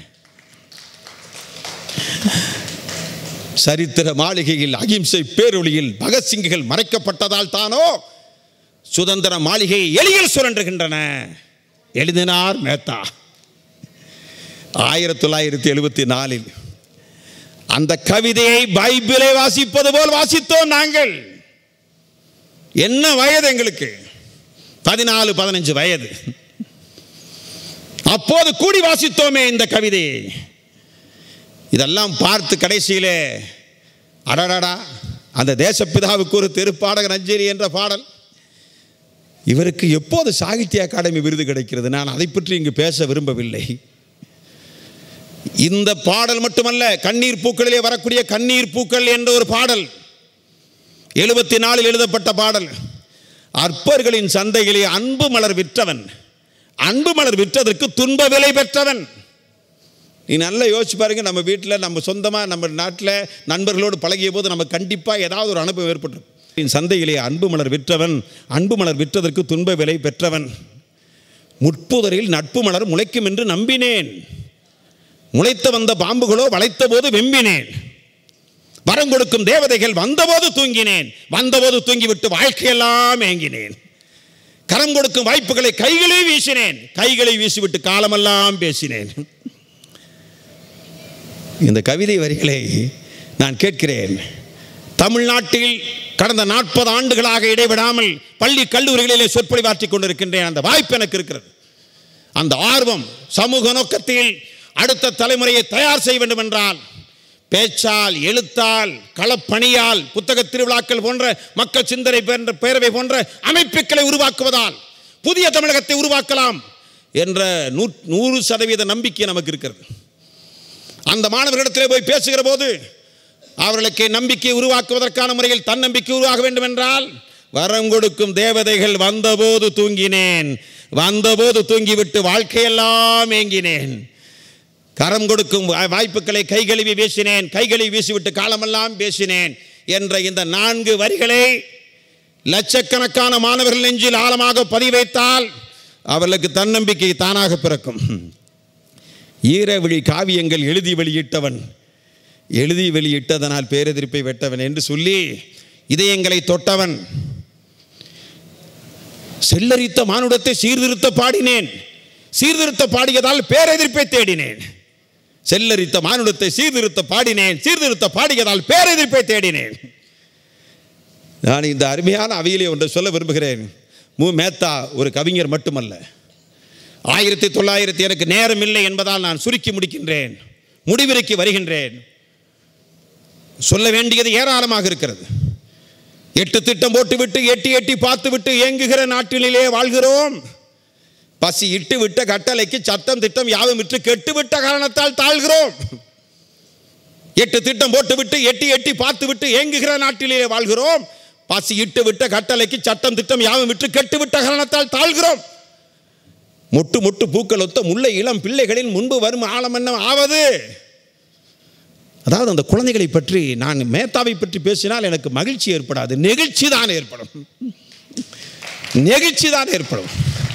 சரித்திர மாளிகையில் அகிம்சை பேரொளியில் பகத்சிங்குகள் மறைக்கப்பட்டதால் தானோ சுதந்திர மாளிகை எலிகள் சுரண்டுகின்றன எழுதினார் மேத்தா. ஆயிரத்தி தொள்ளாயிரத்தி எழுபத்தி நாலில் அந்த கவிதையை பைபிளை வாசிப்பது போல் வாசித்தோம் நாங்கள். என்ன வயது எங்களுக்கு? பதினாலு பதினஞ்சு வயது. அப்போது கூடி வாசித்தோமே இந்த கவிதையை. இதெல்லாம் பார்த்து கடைசியிலே அடடா, அந்த தேசப்பிதாவுக்கு ஒரு திருப்பாடகன் அஞ்சலி என்ற பாடல், இவருக்கு எப்போது சாகித்ய அகாடமி விருது கிடைக்கிறது? நான் அதை பற்றி இங்கு பேச விரும்பவில்லை. இந்த பாடல் மட்டுமல்ல, கண்ணீர் பூக்களிலே வரக்கூடிய கண்ணீர் பூக்கள் என்ற ஒரு பாடல் எழுபத்தி நாலில் எழுதப்பட்ட பாடல். அற்பர்களின் சந்தையிலே அன்பு மலர் விற்றவன், அன்பு மலர் விற்றதற்கு துன்ப விலை பெற்றவன். நீ நல்லா யோசிச்சு பாருங்க. நம்ம வீட்டில் நம்ம சொந்தமாக நம்ம நாட்டில் நண்பர்களோடு பழகிய போது நம்ம கண்டிப்பாக ஏதாவது ஒரு அனுபவம் ஏற்பட்டு, சந்தையிலே அன்பு மலர் விற்றவன், அன்பு மலர் விற்றதற்கு துன்ப விலை பெற்றவன். முட்புதரில் நட்பு மலர் முளைக்கும் என்று நம்பினேன், முளைத்த வந்த பாம்புகளோ வளைத்த போது வெம்பினேன். வரம் கொடுக்கும் தேவதைகள் வந்தபோது தூங்கினேன், வந்தபோது தூங்கிவிட்டு வாழ்க்கையெல்லாம் ஏங்கினேன். கரம் கொடுக்கும் வாய்ப்புகளை கைகளை வீசினேன், கைகளை வீசிவிட்டு காலமெல்லாம் பேசினேன். இந்த கவிதை வரிகளை நான் கேட்கிறேன். தமிழ்நாட்டில் கடந்த நாற்பது ஆண்டுகளாக இடைவிடாமல் பள்ளி கல்லூரிகளிலே சொற்பொழிவாற்றிக் கொண்டிருக்கின்றேன். அந்த வாய்ப்பு எனக்கு இருக்கிறது. அந்த ஆர்வம் சமூக நோக்கத்தில் அடுத்த தலைமுறையை தயார் செய்ய வேண்டும் என்றால் பேச்சால், எழுத்தால், களப்பணியால், புத்தக திருவிழாக்கள் போன்ற மக்கள் சிந்தனை போன்ற பேரவை போன்ற அமைப்புகளை உருவாக்குவதால் புதிய தமிழகத்தை உருவாக்கலாம் என்ற நூறு சதவீத நம்பிக்கை நமக்கு இருக்கிறது. அந்த மாணவர்களிடத்திலே போய் பேசுகிற போது அவர்களுக்கு நம்பிக்கை உருவாக்குவதற்கான முறையில் தன்னம்பிக்கை உருவாக வேண்டும் என்றால், வரம் கொடுக்கும் தேவதைகள் வந்தபோது தூங்கினேன், வந்தபோது தூங்கிவிட்டு வாழ்க்கையெல்லாம் ஏங்கினேன். கரம் கொடுக்கும் வாய்ப்புகளை கைகழுவி வீசினேன், கைகளை வீசிவிட்டு காலமெல்லாம் பேசினேன் என்ற இந்த நான்கு வரிகளை லட்சக்கணக்கான மாணவர்கள் நெஞ்சில் ஆழமாக பதிவைத்தால் அவர்களுக்கு தன்னம்பிக்கை தானாக பிறக்கும். ஈரவிழி காவியங்கள் எழுதி வெளியிட்டவன், எழுதி வெளியிட்டதனால் பேரெதிர்ப்பை வெட்டவன் என்று சொல்லி இதயங்களை தொட்டவன். செல்லரித்த மானுடத்தை சீர்திருத்த பாடினேன், சீர்திருத்த பாடியதால் பேரெதிர்ப்பை தேடினேன். செல்லரித்த மானுடத்தை சீர்திருத்த பாடினேன், சீர்திருத்த பாடியதால் பேரெதிர்ப்பை தேடினேன். நான் இந்த அருமையான அவையிலே ஒன்று சொல்ல விரும்புகிறேன். மு மேத்தா ஒரு கவிஞர் மட்டுமல்ல. ஆயிரத்தி தொள்ளாயிரத்தி எனக்கு நேரம் இல்லை என்பதால் நான் சுருக்கி முடிக்கின்றேன், முடிவிற்கு வருகின்றேன். சொல்ல வேண்டியது ஏராளமாக இருக்கிறது. எட்டு திட்டம் போட்டுவிட்டு எட்டி எட்டி பார்த்துவிட்டு ஏங்குகிற நாட்டிலே வாழ்கிறோம். பசி இட்டு விட்ட கட்டளைக்கு சட்டம் திட்டம் யாவும் விட்டு கெட்டுவிட்ட காரணத்தால் தாழ்கிறோம். எட்டு திட்டம் போட்டு விட்டு எட்டி எட்டி பார்த்து விட்டு ஏங்குகிற நாட்டிலே வாழ்கிறோம். பசி இட்டு விட்ட கட்டளைக்கு சட்டம் திட்டம் யாவும் விட்டு கெட்டுவிட்ட காரணத்தால் தாழ்கிறோம். முட்டு முட்டு பூக்கள் ஒத்த முல்லை இளம் பிள்ளைகளின் முன்பு வரும் ஆழம் என்ன ஆவது. அதாவது அந்த குழந்தைகளை பற்றி நான் மேத்தாவை பற்றி பேசினால் எனக்கு மகிழ்ச்சி ஏற்படாது, நெகிழ்ச்சி தான் ஏற்படும். நெகிழ்ச்சி தான் ஏற்படும்.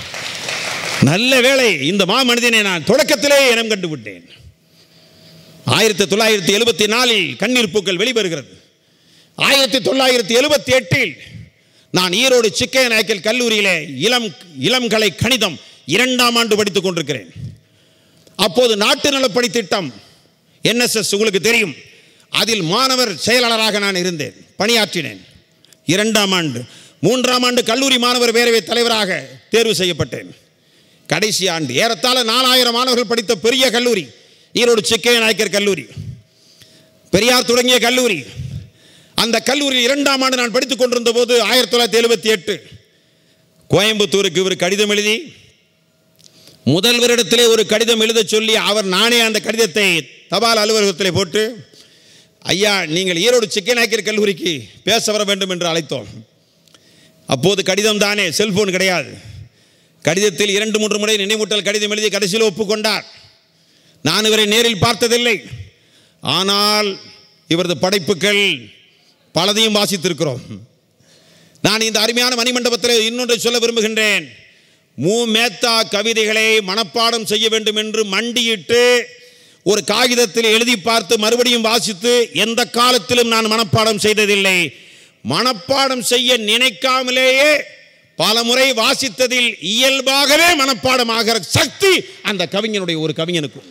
நல்ல வேளை இந்த மாமனிதனை நான் தொடக்கத்திலே இனம் கண்டு விட்டேன். ஆயிரத்தி தொள்ளாயிரத்தி எழுபத்தி நாலில் கண்ணீர் பூக்கள் வெளிவருகிறது. ஆயிரத்தி தொள்ளாயிரத்தி எழுபத்தி எட்டில் நான் ஈரோடு சிக்கைய நாயக்கல் கல்லூரியிலே இளம் இளங்கலை கணிதம் இரண்டாம் ஆண்டு படித்துக் கொண்டிருக்கிறேன். அப்போது நாட்டு நலப்பணி திட்டம் என்எஸ்எஸ் உங்களுக்கு தெரியும், அதில் மாணவர் செயலாளராக நான் இருந்தேன், பணியாற்றினேன். இரண்டாம் ஆண்டு மூன்றாம் ஆண்டு கல்லூரி மாணவர் பேரவை தலைவராக தேர்வு செய்யப்பட்டேன். கடைசி ஆண்டு ஏறத்தாழ நாலாயிரம் மாணவர்கள் படித்த பெரிய கல்லூரி ஈரோடு சிக்கைய நாயக்கர் கல்லூரி, பெரியார் தொடங்கிய கல்லூரி. அந்த கல்லூரியில் இரண்டாம் ஆண்டு நான் படித்துக் கொண்டிருந்த போது ஆயிரத்தி தொள்ளாயிரத்தி எழுபத்தி எட்டு கோயம்புத்தூருக்கு இவர் கடிதம் எழுதி முதல்வரிடத்திலே ஒரு கடிதம் எழுத சொல்லி அவர் நானே அந்த கடிதத்தை தபால் அலுவலகத்திலே போட்டு, ஐயா நீங்கள் ஈரோடு சிக்கைய நாயக்கர் கல்லூரிக்கு பேச வர வேண்டும் என்று அழைத்தோம். அப்போது கடிதம் தானே, செல்போன் கிடையாது. கடிதத்தில் இரண்டு மூன்று முறை நினைவூட்டல் கடிதம் எழுதி கடைசியில் ஒப்புக்கொண்டார். நான் இவரை நேரில் பார்த்ததில்லை, ஆனால் இவரது படைப்புகள் பலதையும் வாசித்திருக்கிறோம். நான் இந்த அருமையான மணிமண்டபத்தில் இன்னொன்றை சொல்ல விரும்புகின்றேன். மு மேத்தா கவிதைகளை மனப்பாடம் செய்ய வேண்டும் என்று மண்டியிட்டு ஒரு காகிதத்தில் எழுதி பார்த்து மறுபடியும் வாசித்து எந்த காலத்திலும் நான் மனப்பாடம் செய்ததில்லை. மனப்பாடம் செய்ய நினைக்காமலேயே பல முறை வாசித்ததில் இயல்பாகவே மனப்பாடமாகிற சக்தி அந்த கவிஞனுடைய ஒரு கவிஞனுக்கு.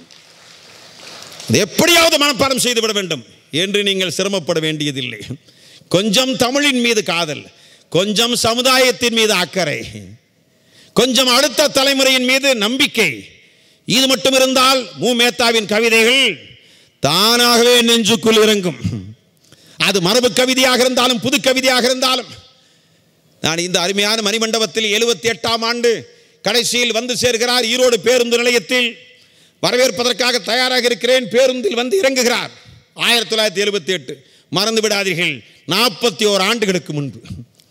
எப்படியாவது மனப்பாடம் செய்துவிட வேண்டும் என்று நீங்கள் சிரமப்பட வேண்டியதில்லை. கொஞ்சம் தமிழின் மீது காதல், கொஞ்சம் சமுதாயத்தின் மீது அக்கறை, கொஞ்சம் அடுத்த தலைமுறையின் மீது நம்பிக்கை, இது மட்டும் இருந்தால் மு மேத்தாவின் கவிதைகள் தானாகவே நெஞ்சுக்குள் இறங்கும். அது மரபு கவிதையாக இருந்தாலும் புது கவிதையாக இருந்தாலும். நான் இந்த அருமையான மணிமண்டபத்தில் எழுபத்தி எட்டாம் ஆண்டு கடைசியில் வந்து சேர்கிறார். ஈரோடு பேருந்து நிலையத்தில் வரவேற்பதற்காக தயாராக இருக்கிறேன். பேருந்தில் வந்து இறங்குகிறார். ஆயிரத்தி தொள்ளாயிரத்தி எழுபத்தி எட்டு மறந்து விடாதீர்கள், நாற்பத்தி ஓரு ஆண்டுகளுக்கு முன்பு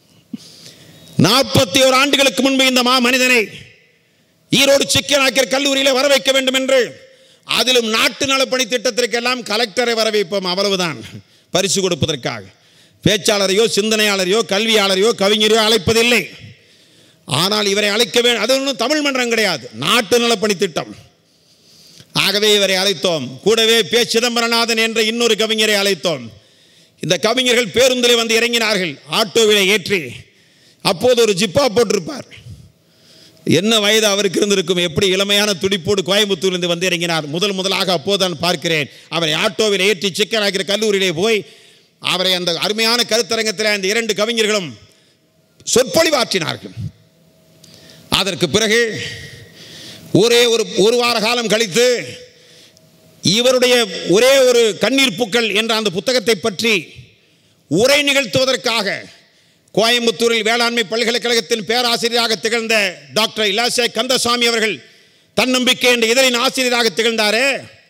நாற்பத்தி ஓரு ஆண்டுகளுக்கு முன்பு இந்த மா மனிதனை ஈரோடு சிக்கைய நாயக்கர் கல்லூரியில் வர வைக்க வேண்டும் என்று, அதிலும் நாட்டு நலப்பணி திட்டத்திற்கெல்லாம் கலெக்டரை வர வைப்போம், அவ்வளவுதான். பரிசு கொடுப்பதற்காக பேச்சாளரையோ சிந்தனையாளரையோ கல்வியாளரையோ கவிஞரையோ அழைப்பதில்லை. ஆனால் இவரை அழைக்க வேண்டும். அது ஒன்றும் தமிழ் மன்றம் கிடையாது, நாட்டு நலப்பணி திட்டம். ஆகவே இவரை அழைத்தோம். கூடவே பே சிதம்பரநாதன் என்ற இன்னொரு கவிஞரை அழைத்தோம். இந்த கவிஞர்கள் பேருந்தில் வந்து இறங்கினார்கள், ஆட்டோவிலே ஏற்றி. அப்போது ஒரு ஜிப்பா போட்டிருப்பார். என்ன வயது அவருக்கு இருந்திருக்கும், எப்படி இளமையான துடிப்போடு கோயம்புத்தூரிலிருந்து வந்து இறங்கினார். முதல் முதலாக அப்போது நான் பார்க்கிறேன். அவரை ஆட்டோவில் ஏற்றி சிக்கைய நாயக்கர் கல்லூரியிலே போய் அவரை அந்த அருமையான கருத்தரங்கத்தில் அந்த இரண்டு கவிஞர்களும் சொற்பொழிவாற்றினார்கள். அதற்கு பிறகு ஒரே ஒரு ஒரு வார காலம் கழித்து இவருடைய ஒரே ஒரு கண்ணீர் பூக்கள் என்ற அந்த புத்தகத்தை பற்றி உரை நிகழ்த்துவதற்காக கோயம்புத்தூரில் வேளாண்மை பல்கலைக்கழகத்தின் பேராசிரியராக திகழ்ந்த டாக்டர் இலாசே கந்தசாமி அவர்கள், தன்னம்பிக்கை என்ற இதழின் ஆசிரியராக திகழ்ந்தாரே,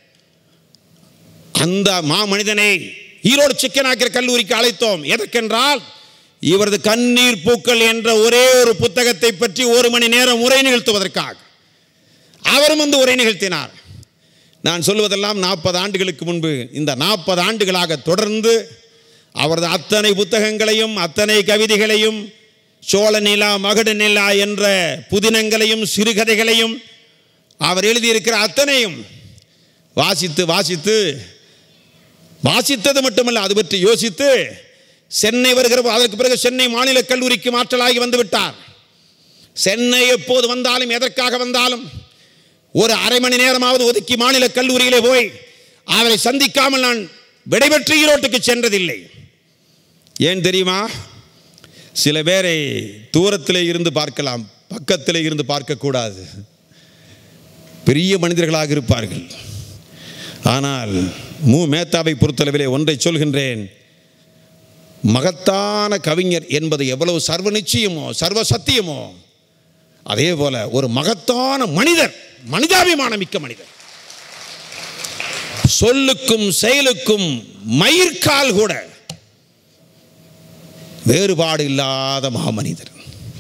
அந்த மா மனிதனை ஈரோடு சிக்கைய நாயக்கர் கல்லூரிக்கு அழைத்தோம். எதற்கென்றால் இவரது கண்ணீர் பூக்கள் என்ற ஒரே ஒரு புத்தகத்தை பற்றி ஒரு மணி நேரம் உரை நிகழ்த்துவதற்காக. அவரும் வந்து உரை நிகழ்த்தினார். நான் சொல்வதெல்லாம் நாற்பது ஆண்டுகளுக்கு முன்பு. இந்த நாற்பது ஆண்டுகளாக தொடர்ந்து அவரது அத்தனை புத்தகங்களையும் அத்தனை கவிதைகளையும் சோழ நிலா மகடு நிலா என்ற புதினங்களையும் சிறுகதைகளையும் அவர் எழுதியிருக்கிற அத்தனையும் வாசித்து வாசித்து வாசித்தது மட்டுமல்ல, அது பற்றி யோசித்து சென்னை வருகிற, அதற்கு பிறகு சென்னை மாநில கல்லூரிக்கு மாற்றலாகி வந்து விட்டார். சென்னை எப்போது வந்தாலும் எதற்காக வந்தாலும் ஒரு அரை மணி நேரமாவது ஒதுக்கி மாநில கல்லூரியிலே போய் அவரை சந்திக்காமல் நான் விடைபெற்று ஈரோட்டுக்கு சென்றதில்லை. ஏன் தெரியுமா? சில பேரை தூரத்திலே இருந்து பார்க்கலாம், பக்கத்திலே இருந்து பார்க்கக்கூடாது. பெரிய மனிதர்களாக இருப்பார்கள். ஆனால் மு மேத்தாவை பொறுத்தளவிலே ஒன்றை சொல்கின்றேன், மகத்தான கவிஞர் என்பது எவ்வளவு சர்வ நிச்சயமோ சர்வ சத்தியமோ அதே போல ஒரு மகத்தான மனிதர், மனிதாபிமானம் மிக்க மனிதர், சொல்லுக்கும் செயலுக்கும் மயிர்கால் கூட வேறுபாடு இல்லாத மாமனிதர்.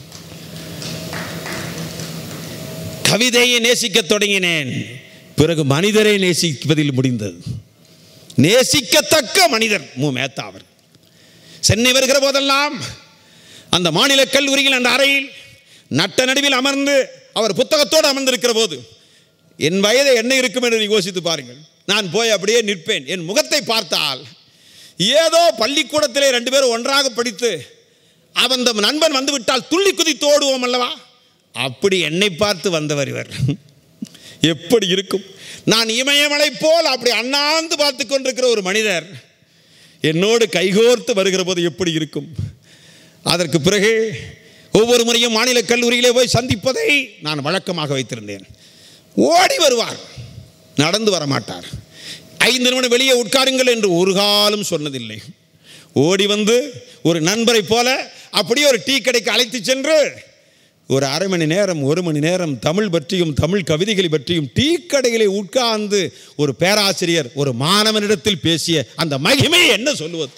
கவிதையை நேசிக்க தொடங்கினேன், பிறகு மனிதரை நேசிப்பதில் முடிந்தது. நேசிக்கத்தக்க மனிதர் மு மேத்தா அவர். சென்னை வருகிற போதெல்லாம் அந்த மாநில கல்லூரியில் அந்த அறையில் நட்ட நடுவில் அமர்ந்து அவர் புத்தகத்தோடு அமர்ந்திருக்கிற போது என் வயதை என்ன இருக்கும் என்று யோசித்து பாருங்கள். நான் போய் அப்படியே நிற்பேன். என் முகத்தை பார்த்தால் ஏதோ பள்ளிக்கூடத்திலே ரெண்டு பேரும் ஒன்றாக படித்து அவன் நண்பன் வந்து விட்டால் துள்ளி குதித்து ஓடுவோம் அல்லவா, அப்படி என்னை பார்த்து வந்தவர் இவர். எப்படி இருக்கும்? நான் இமயமலை போல் அப்படி அண்ணாந்து பார்த்து கொண்டிருக்கிற ஒரு மனிதர் என்னோடு கைகோர்த்து வருகிற போது எப்படி இருக்கும்? அதற்கு பிறகு ஒவ்வொரு முறையும் மாநில கல்லூரியிலே போய் சந்திப்பதை நான் வழக்கமாக வைத்திருந்தேன். ஓடி வருவார், நடந்து வர மாட்டார். ஐந்து நிமிடம் வெளியே உட்காருங்கள் என்று ஒரு காலம் சொன்னதில்லை. ஓடி வந்து ஒரு நண்பரை போல அப்படியே ஒரு டீ கடைக்கு அழைத்து சென்று ஒரு அரை மணி நேரம் ஒரு மணி நேரம் தமிழ் பற்றியும் தமிழ் கவிதைகளை பற்றியும் டீ கடைகளை உட்கார்ந்து ஒரு பேராசிரியர் ஒரு மாணவனிடத்தில் பேசிய அந்த மகிமையை என்ன சொல்லுவது?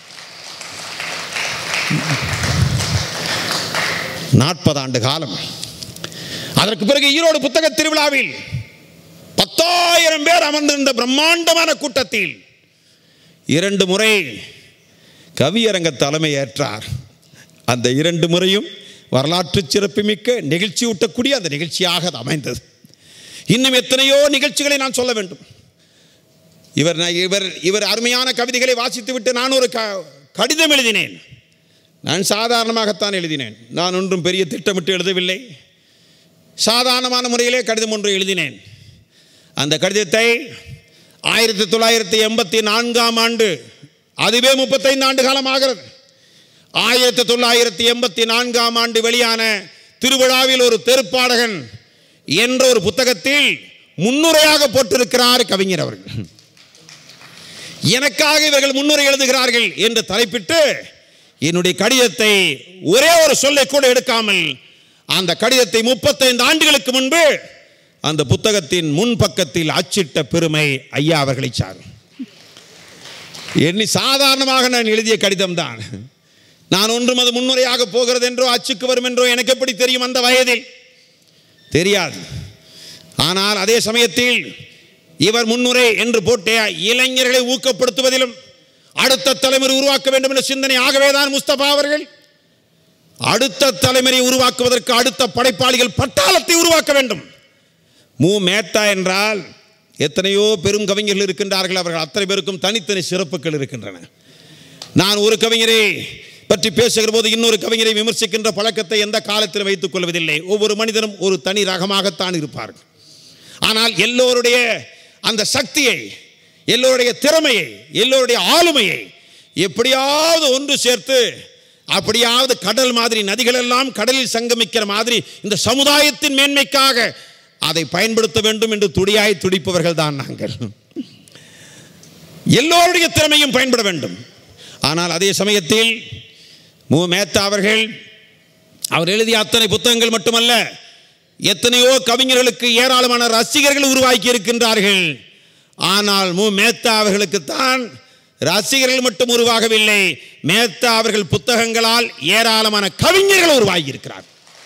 நாற்பது ஆண்டு காலம். அதற்கு பிறகு ஈரோடு புத்தக திருவிழாவில் பத்தாயிரம் பேர் அமர்ந்திருந்த பிரம்மாண்டமான கூட்டத்தில் இரண்டு முறை கவியரங்க தலைமை ஏற்றார். அந்த இரண்டு முறையும் வரலாற்று சிறப்புமிக்க நிகழ்ச்சி ஊட்டக்கூடிய அந்த நிகழ்ச்சியாக அது அமைந்தது. இன்னும் எத்தனையோ நிகழ்ச்சிகளை நான் சொல்ல வேண்டும். இவர் இவர் இவர் அருமையான கவிதைகளை வாசித்து விட்டு நான் ஒரு கடிதம் எழுதினேன். நான் சாதாரணமாகத்தான் எழுதினேன். நான் ஒன்றும் பெரிய திட்டமிட்டு எழுதவில்லை. சாதாரணமான முறையிலே கடிதம் ஒன்று எழுதினேன். அந்த கடிதத்தை ஆயிரத்தி தொள்ளாயிரத்தி எண்பத்தி நான்காம் ஆண்டு, அதுவே முப்பத்தைந்து ஆண்டு காலம் ஆகிறது, ஆயிரத்தி தொள்ளாயிரத்தி எண்பத்தி நான்காம் ஆண்டு வெளியான திருவிழாவில் ஒரு தெருப்பாடகன் என்ற ஒரு புத்தகத்தில் முன்னுரையாக போட்டிருக்கிறார் கவிஞர் அவர்கள். எனக்காக இவர்கள் முன்னுரை எழுதுகிறார்கள் என்று தலைப்பிட்டு என்னுடைய கடிதத்தை ஒரே ஒரு சொல்லை கூட எடுக்காமல் அந்த கடிதத்தை முப்பத்தைந்து ஆண்டுகளுக்கு முன்பு அந்த புத்தகத்தின் முன் பக்கத்தில் அச்சிட்ட பெருமை ஐயா அவர்களை சாரும். எண்ணி சாதாரணமாக நான் எழுதிய கடிதம் தான். நான் ஒன்றும் அது முன்னுரையாக போகிறது என்றோ அச்சுக்கு வரும் என்றோ எனக்கு எப்படி தெரியும்? அந்த வயதில் தெரியாது. ஆனால் அதே சமயத்தில் இவர் முன்னுரை என்று போட்ட இளைஞர்களை ஊக்கப்படுத்துவதிலும் அடுத்த தலைமுறை உருவாக்க வேண்டும் என்ற சிந்தனை. ஆகவேதான் முஸ்தபா அவர்கள் அடுத்த தலைமுறை உருவாக்குவதற்கு அடுத்த படைப்பாளிகள் பட்டாளத்தை உருவாக்க வேண்டும். மு மேத்தா என்றால் எத்தனையோ பெரும் கவிஞர்கள் இருக்கின்றார்கள். அவர்கள் அத்தனை பேருக்கும் தனித்தனி சிறப்புகள் இருக்கின்றன. நான் ஒரு கவிஞரை பற்றி பேசுகிற போது இன்னொரு கவிஞரை விமர்சிக்கின்ற பழக்கத்தை எந்த காலத்திலும் வைத்துக் கொள்வதில்லை. ஒவ்வொரு மனிதனும் ஒரு தனி ரகமாகத்தான் இருப்பார்கள். ஆனால் எல்லோருடைய அந்த சக்தியை, எல்லோருடைய திறமையை, எல்லோருடைய ஆளுமையை எப்படியாவது ஒன்று சேர்த்து அப்படியாவது கடல் மாதிரி நதிகள் எல்லாம் கடலில் சங்கமிக்கிற மாதிரி இந்த சமுதாயத்தின் மேன்மைக்காக அதை பயன்படுத்த வேண்டும் என்று துடியாய் துடிப்பவர்கள் தான் நாங்கள். எல்லோருடைய திறமையும் பயன்பட வேண்டும். ஆனால் அதே சமயத்தில் மு மேத்தா அவர்கள் அவர் எழுதிய அத்தனை புத்தகங்கள் மட்டுமல்ல, எத்தனையோ கவிஞர்களுக்கு ஏராளமான ரசிகர்கள் உருவாக்கி இருக்கின்றார்கள். ஆனால் மு மேத்தா அவர்களுக்கு தான் ரசிகர்கள் மட்டும் உருவாகவில்லை, மேத்தா அவர்கள் புத்தகங்களால் ஏராளமான கவிஞர்கள் உருவாகி இருக்கிறார்.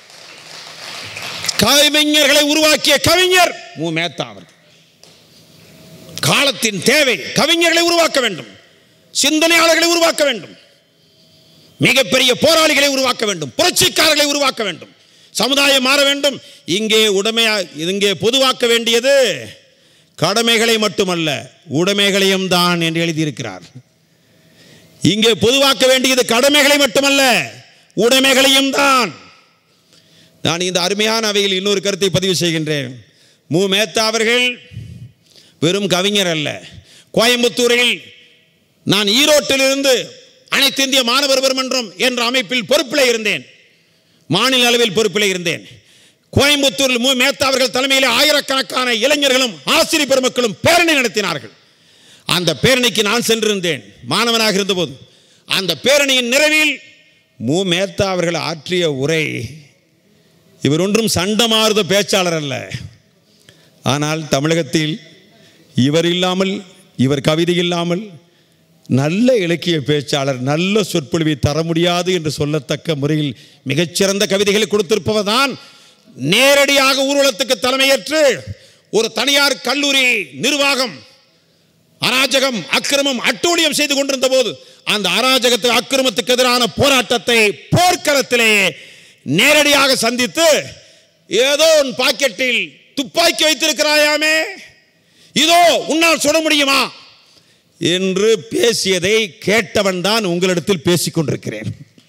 கவிஞர்களை உருவாக்கிய கவிஞர் மு மேத்தா அவர்கள். காலத்தின் தேவை கவிஞர்களை உருவாக்க வேண்டும், சிந்தனையாளர்களை உருவாக்க வேண்டும், மிகப்பெரிய போராளிகளை உருவாக்க வேண்டும், புரட்சிக்காரர்களை உருவாக்க வேண்டும். சமுதாயம் மாற வேண்டும். இங்கே உடைமையா இங்கே பொதுவாக்க வேண்டியது கடமைகளை மட்டுமல்ல உடைமைகளையும் தான் என்று எழுதியிருக்கிறார். இங்கே பொதுவாக்க வேண்டியது கடமைகளை மட்டுமல்ல உடைமைகளையும் தான். நான் இந்த அருமையான அவையில் இன்னொரு கருத்தை பதிவு செய்கின்றேன். மு மேத்தா அவர்கள் வெறும் கவிஞர் அல்ல. கோயம்புத்தூரில் நான் ஈரோட்டிலிருந்து அனைத்து இந்திய மாணவர் பெருமன்றம் என்ற அமைப்பில் பொறுப்பில் இருந்தேன், மாநில அளவில் பொறுப்பில் இருந்தேன். கோயம்புத்தூரில் மு மேத்தா அவர்கள் தலைமையில் ஆயிரக்கணக்கான இளைஞர்களும் ஆசிரியர் பெருமக்களும் பேரணி நடத்தினார்கள். அந்த பேரணிக்கு நான் சென்றிருந்தேன் மாணவனாக இருந்தபோது. அந்த பேரணியின் நிறைவில் மு மேத்தா அவர்கள் ஆற்றிய உரை இவர் ஒன்றும் சண்டமாறுத பேச்சாளர் அல்ல. ஆனால் தமிழகத்தில் இவர் இல்லாமல், இவர் கவிதை இல்லாமல் நல்ல இலக்கிய பேச்சாளர், நல்ல சொற்பொழிவை தர முடியாது என்று சொல்லத்தக்க முறையில் மிகச்சிறந்த கவிதைகளை கொடுத்திருப்பவர் தான் நேரடியாக ஊர்வலத்துக்கு தலைமையேற்று ஒரு தனியார் கல்லூரி நிர்வாகம் அராஜகம், அக்கிரமம், அட்டூழியம் செய்து கொண்டிருந்த போது அந்த அராஜகத்தை, அக்கிரமத்துக்கு எதிரான போராட்டத்தை போர்க்களத்திலே நேரடியாக சந்தித்து, ஏதோ உன் பாக்கெட்டில் துப்பாக்கி வைத்திருக்கிறாயாமே, இதோ உன்னால் சுட முடியுமா என்று பேசியதை கேட்டவன் தான் உங்களிடத்தில் பேசிக் கொண்டிருக்கிறேன்.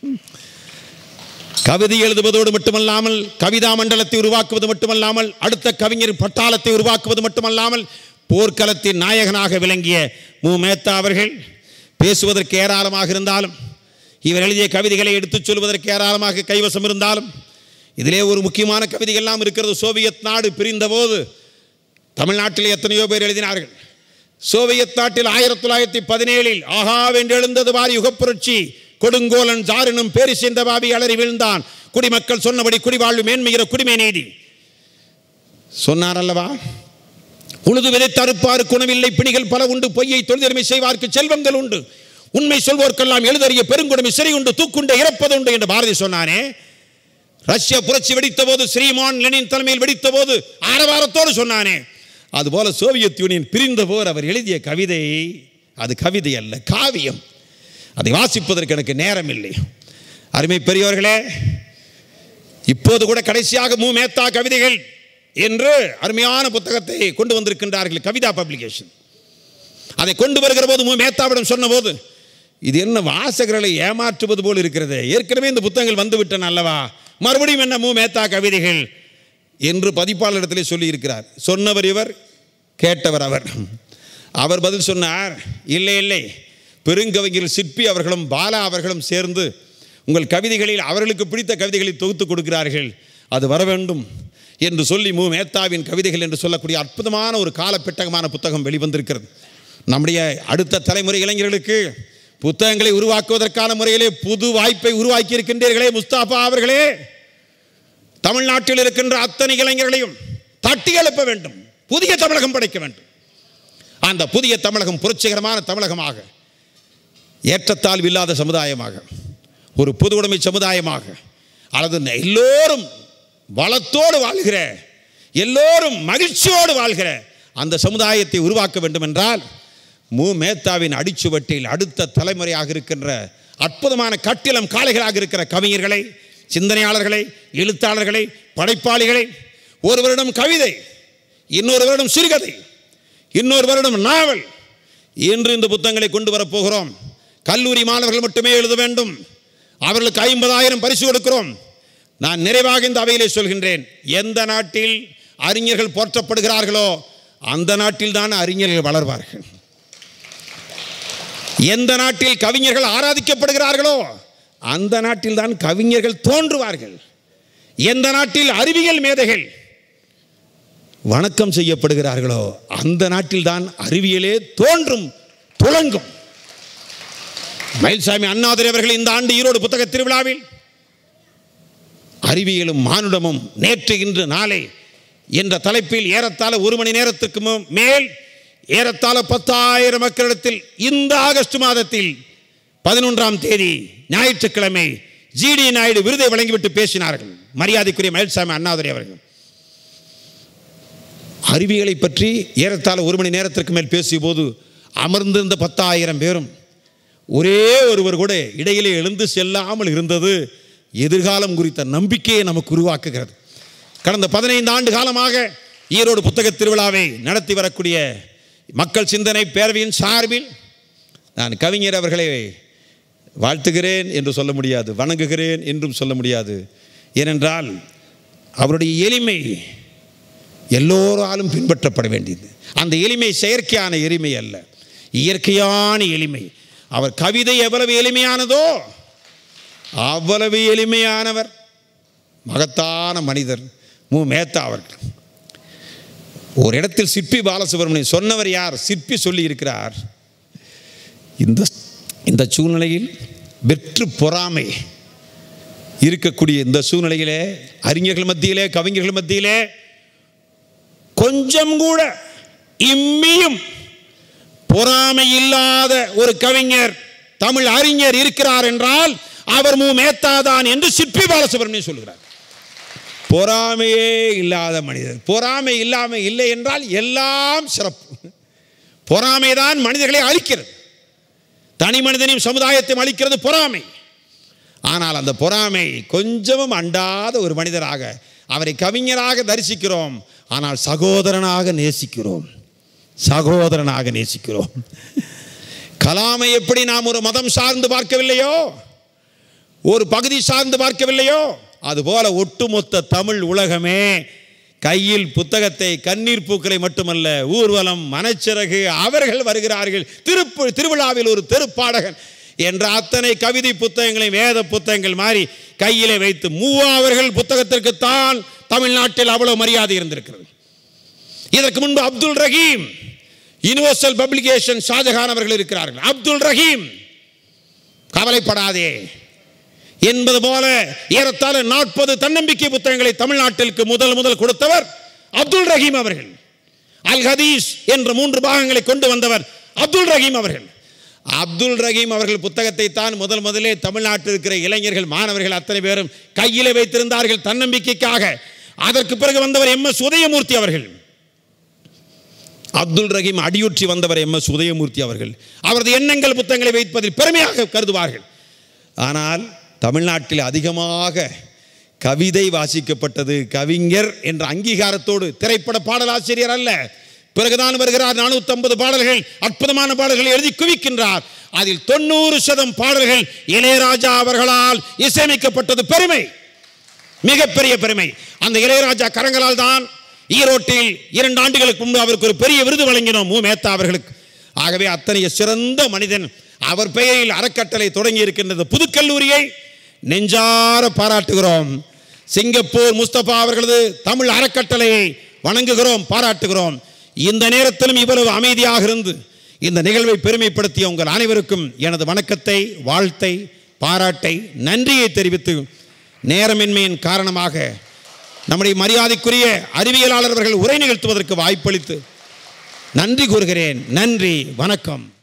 கவிதை எழுதுவதோடு மட்டுமல்லாமல், கவிதா மண்டலத்தை உருவாக்குவது மட்டுமல்லாமல், அடுத்த கவிஞர் பட்டாளத்தை உருவாக்குவது மட்டுமல்லாமல், போர்க்களத்தின் நாயகனாக விளங்கிய மு மேத்தா அவர்கள் பேசுவதற்கு ஏராளமாக இருந்தாலும், இவர் எழுதிய கவிதைகளை எடுத்துச் சொல்வதற்கு ஏராளமாக கைவசம் இருந்தாலும், இதிலே ஒரு முக்கியமான கவிதைகள்லாம் இருக்கிறது. சோவியத் நாடு பிரிந்த போது தமிழ்நாட்டில் எத்தனையோ பேர் எழுதினார்கள். சோவியத் நாட்டில் ஆயிரத்தி தொள்ளாயிரத்தி பதினேழில் ஆஹா வென்று எழுந்தது வாரி யுகப்புரட்சி, கொடுங்கோலன் ஜாரினும் பேரி சென்ற பாபி அலறி வீழ்ந்தான், குடிமக்கள் சொன்னபடி குடிவாழ்வு மேன்மைகிற குடிமை நீதி சொன்னார் அல்லவா. உழுது விதைத்து அறுப்பாறு குணமில்லை, பிணிகள் பல உண்டு, பொய்யை தொழிலமை செய்வார்க்கு செல்வங்கள் உண்டு, உண்மை சொல்வோர்க்கெல்லாம் எழுதறிய பெருங்குடமை சிறை உண்டு, தூக்குண்ட இறப்பது உண்டு என்று பாரதி சொன்னானே. ரஷ்ய புரட்சி வெடித்த போது, ஸ்ரீமான் லெனின் தலைமையில் வெடித்த போது ஆரவாரத்தோடு சொன்னானே. அதுபோல சோவியத் யூனியன் பிரிந்த போது அவர் எழுதிய கவிதை, அது கவிதை அல்ல, காவியம். அதை வாசிப்பதற்கு எனக்கு நேரம் இல்லை. அருமை பெரியவர்களே, இப்போது கூட கடைசியாக மு மேத்தா கவிதைகள் என்று அருமையான புத்தகத்தை கொண்டு வந்திருக்கின்றார்கள், கவிதா பப்ளிகேஷன். அதை கொண்டு வருகிற போது மு மேத்தாவிடம் சொன்ன போது, இது என்ன வாசகர்களை ஏமாற்றுவது போல் இருக்கிறது, ஏற்கனவே இந்த புத்தகங்கள் வந்துவிட்டன அல்லவா, மறுபடியும் என்ன மு மேத்தா கவிதைகள் என்று பதிப்பாளரிடத்திலே சொல்லி இருக்கிறார். சொன்னவர் இவர், கேட்டவர் அவர். அவர் பதில் சொன்னார், இல்லை இல்லை, பெருங்கவிஞர் சிற்பி அவர்களும் பாலா அவர்களும் சேர்ந்து உங்கள் கவிதைகளில் அவர்களுக்கு பிடித்த கவிதைகளை தொகுத்து கொடுக்கிறார்கள், அது வர வேண்டும் என்று சொல்லி மு மேத்தாவின் கவிதைகள் என்று சொல்லக்கூடிய அற்புதமான ஒரு காலப்பெட்டகமான புத்தகம் வெளிவந்திருக்கிறது. நம்முடைய அடுத்த தலைமுறை இளைஞர்களுக்கு புத்தகங்களை உருவாக்குவதற்கான முறையிலே புது வாய்ப்பை உருவாக்கி இருக்கின்றீர்களே முஸ்தாபா அவர்களே. தமிழ்நாட்டில் இருக்கின்ற அத்தனை இளைஞர்களையும் தட்டி எழுப்ப வேண்டும், புதிய தமிழகம் படைக்க வேண்டும். அந்த புதிய தமிழகம் புரட்சிகரமான தமிழகமாக, ஏற்றத்தாழ்வு இல்லாத சமுதாயமாக, ஒரு பொது உடைமை சமுதாயமாக, அல்லது எல்லோரும் வளத்தோடு வாழ்கிற, எல்லோரும் மகிழ்ச்சியோடு வாழ்கிற அந்த சமுதாயத்தை உருவாக்க வேண்டும் என்றால் மு மேத்தாவின் அடிச்சுவட்டில் அடுத்த தலைமுறையாக இருக்கின்ற அற்புதமான கட்டிலம் காளைகளாக இருக்கிற கவிஞர்களை, சிந்தனையாளர்களை, எழுத்தாளர்களை, படைப்பாளிகளை, ஒருவரிடம் கவிதை, இன்னொருவரிடம் சிறுகதை, இன்னொருவரிடம் நாவல் என்று இந்த புத்தகங்களை கொண்டு வரப்போகிறோம். கல்லூரி மாணவர்கள் மட்டுமே எழுத வேண்டும், அவர்களுக்கு ஐம்பதாயிரம் பரிசு கொடுக்கிறோம். நான் நிறைவாக இந்த அவையிலே சொல்கின்றேன், எந்த நாட்டில் அறிஞர்கள் போற்றப்படுகிறார்களோ அந்த நாட்டில் தான் அறிஞர்கள் வளர்வார்கள். எந்த நாட்டில் கவிஞர்கள் ஆராதிக்கப்படுகிறார்களோ அந்த நாட்டில் தான் கவிஞர்கள் தோன்றுவார்கள். எந்த நாட்டில் அறிவியல் மேதைகள் வணக்கம் செய்யப்படுகிறார்களோ அந்த நாட்டில் தான் அறிவியலே தோன்றும், துளங்கும். மயில்சாமி அண்ணாதுரை அவர்கள் இந்த ஆண்டு ஈரோடு புத்தக திருவிழாவில் அறிவியலும் மானுடமும் நேற்று இன்று நாளை என்ற தலைப்பில் ஏறத்தாழ ஒரு மணி நேரத்திற்கு மேல் ஏறத்தாழ பத்தாயிரம் மக்களிடத்தில் இந்த ஆகஸ்ட் மாதத்தில் பதினொன்றாம் தேதி ஞாயிற்றுக்கிழமை ஜிடி நாயுடு விருதை வழங்கிவிட்டு பேசினார்கள் மரியாதைக்குரிய மயில்சாமி அண்ணாதுரை அவர்கள். அறிவியலை பற்றி ஏறத்தாழ ஒரு மணி நேரத்திற்கு மேல் பேசிய போது அமர்ந்திருந்த பத்தாயிரம் பேரும் ஒரே ஒருவர் கூட இடையிலே எழுந்து செல்லாமல் இருந்தது எதிர்காலம் குறித்த நம்பிக்கையை நமக்கு உருவாக்குகிறது. கடந்த பதினைந்து ஆண்டு காலமாக ஈரோடு புத்தக திருவிழாவை நடத்தி வரக்கூடிய மக்கள் சிந்தனை பேரவையின் சார்பில் நான் கவிஞர் அவர்களை வாழ்த்துகிறேன் என்று சொல்ல முடியாது, வணங்குகிறேன் என்றும் சொல்ல முடியாது. ஏனென்றால் அவருடைய எளிமை எல்லோராலும் பின்பற்றப்பட வேண்டியது. அந்த எளிமை செயற்கையான எளிமை அல்ல, இயற்கையான எளிமை. அவர் கவிதை எவ்வளவு எளிமையானதோ அவ்வளவு எளிமையானவர், மகத்தான மனிதர் மு மேத்தா அவர்கள். ஒரு இடத்தில் சிற்பி பாலசுப்ரமணியன் சொன்னவர் யார்? சிற்பி சொல்லி இருக்கிறார், இந்த இந்த சூழ்நிலையில் வெற்று பொறாமை இருக்கக்கூடிய இந்த சூழ்நிலையிலே அறிஞர்கள் மத்தியிலே, கவிஞர்கள் மத்தியிலே கொஞ்சம் கூட இம்மியும் பொறாமை இல்லாத ஒரு கவிஞர், தமிழ் அறிஞர் இருக்கிறார் என்றால் அவர் மு மேத்தாதான் என்று சிற்பி பாலசுப்ரமணியன் சொல்கிறார். பொறாமையே இல்லாத மனிதர். பொறாமை இல்லாமல் இல்லை என்றால் எல்லாம் சிறப்பு. பொறாமைதான் மனிதர்களை அழிக்கிறது. தனி மனிதனையும் சமுதாயத்தையும் அழிக்கிறது பொறாமை. ஆனால் அந்த பொறாமை கொஞ்சமும் அண்டாத ஒரு மனிதராக அவரை கவிஞராக தரிசிக்கிறோம். ஆனால் சகோதரனாக நேசிக்கிறோம். சகோதரனாக நேசிக்கிறோம். கலாமை எப்படி நாம் ஒரு மதம் சார்ந்து பார்க்கவில்லையோ, ஒரு பகுதி சார்ந்து பார்க்கவில்லையோ, அதுபோல ஒட்டுமொத்த தமிழ் உலகமே கையில் புத்தகத்தை, கண்ணீர் பூக்களை மட்டுமல்ல, ஊர்வலம், மனச்சிறகு, அவர்கள் வருகிறார்கள், திருப்பு திருவிழாவில் ஒரு தெருப்பாடகன் என்ற அத்தனை கவிதை புத்தகங்களை வேத புத்தகங்கள் மாதிரி கையிலே வைத்து மூவாவர்கள் புத்தகத்திற்குத்தான் தமிழ்நாட்டில் அவ்வளவு மரியாதை இருந்திருக்கிறது. இதற்கு முன்பு அப்துல் ரஹீம், யூனிவர்சல் பப்ளிகேஷன், ஷாஜகான் அவர்கள் இருக்கிறார்கள். அப்துல் ரஹீம் கவலைப்படாதே என்பது போல ஏறத்தாழ நாற்பது தன்னம்பிக்கை புத்தகங்களை தமிழ்நாட்டிற்கு முதல் முதல் கொடுத்தவர் அப்துல் ரஹீம் அவர்கள். அல் ஹதீஸ் என்ற மூன்று பாகங்களை கொண்டு வந்தவர் அப்துல் ரஹீம் அவர்கள். அப்துல் ரஹீம் அவர்கள் புத்தகத்தை தான் முதல் முதலே தமிழ்நாட்டில் இருக்கிற இளைஞர்கள், மாணவர்கள் அத்தனை பேரும் கையிலே வைத்திருந்தார்கள் தன்னம்பிக்கைக்காக. அதற்கு பிறகு வந்தவர் எம் எஸ் உதயமூர்த்தி அவர்கள். அப்துல் ரஹீம் அடியுற்றி வந்தவர் எம் எஸ் உதயமூர்த்தி அவர்கள். அவரது எண்ணங்கள் புத்தகங்களை வைப்பதில் பெருமையாக கருதுவார்கள். ஆனால் தமிழ்நாட்டில் அதிகமாக கவிதை வாசிக்கப்பட்டது கவிஞர் என்ற அங்கீகாரத்தோடு, திரைப்பட பாடலாசிரியர் அல்ல. பிறகுதான் வருகிறார். நானூத்தி ஐம்பது பாடல்கள், அற்புதமான பாடல்களை எழுதி குவிக்கின்றார். அதில் தொண்ணூறு சதம் பாடல்கள் இளையராஜா அவர்களால் இசையமைக்கப்பட்டது. பெருமை, மிகப்பெரிய பெருமை. அந்த இளையராஜா கரங்களால் தான் ஈரோட்டில் இரண்டு ஆண்டுகளுக்கு முன்பு அவருக்கு ஒரு பெரிய விருது வழங்கினோம், மு மேத்தா அவர்களுக்கு. ஆகவே அத்தனைய சிறந்த மனிதன். அவர் பெயரில் அறக்கட்டளை தொடங்கி இருக்கின்றது. புதுக்கல்லூரியை நெஞ்சார பாராட்டுகிறோம். சிங்கப்பூர் முஸ்தபா அவர்களது தமிழ் அறக்கட்டளையை வணங்குகிறோம், பாராட்டுகிறோம். இந்த நேரத்திலும் இவ்வளவு அமைதியாக இருந்து இந்த நிகழ்வை பெருமைப்படுத்திய உங்கள் அனைவருக்கும் எனது வணக்கத்தை, வாழ்த்தை, பாராட்டை, நன்றியை தெரிவித்து, நேரமின்மையின் காரணமாக நம்முடைய மரியாதைக்குரிய அறிவியலாளர்கள் உரை நிகழ்த்துவதற்கு வாய்ப்பளித்து நன்றி கூறுகிறேன். நன்றி, வணக்கம்.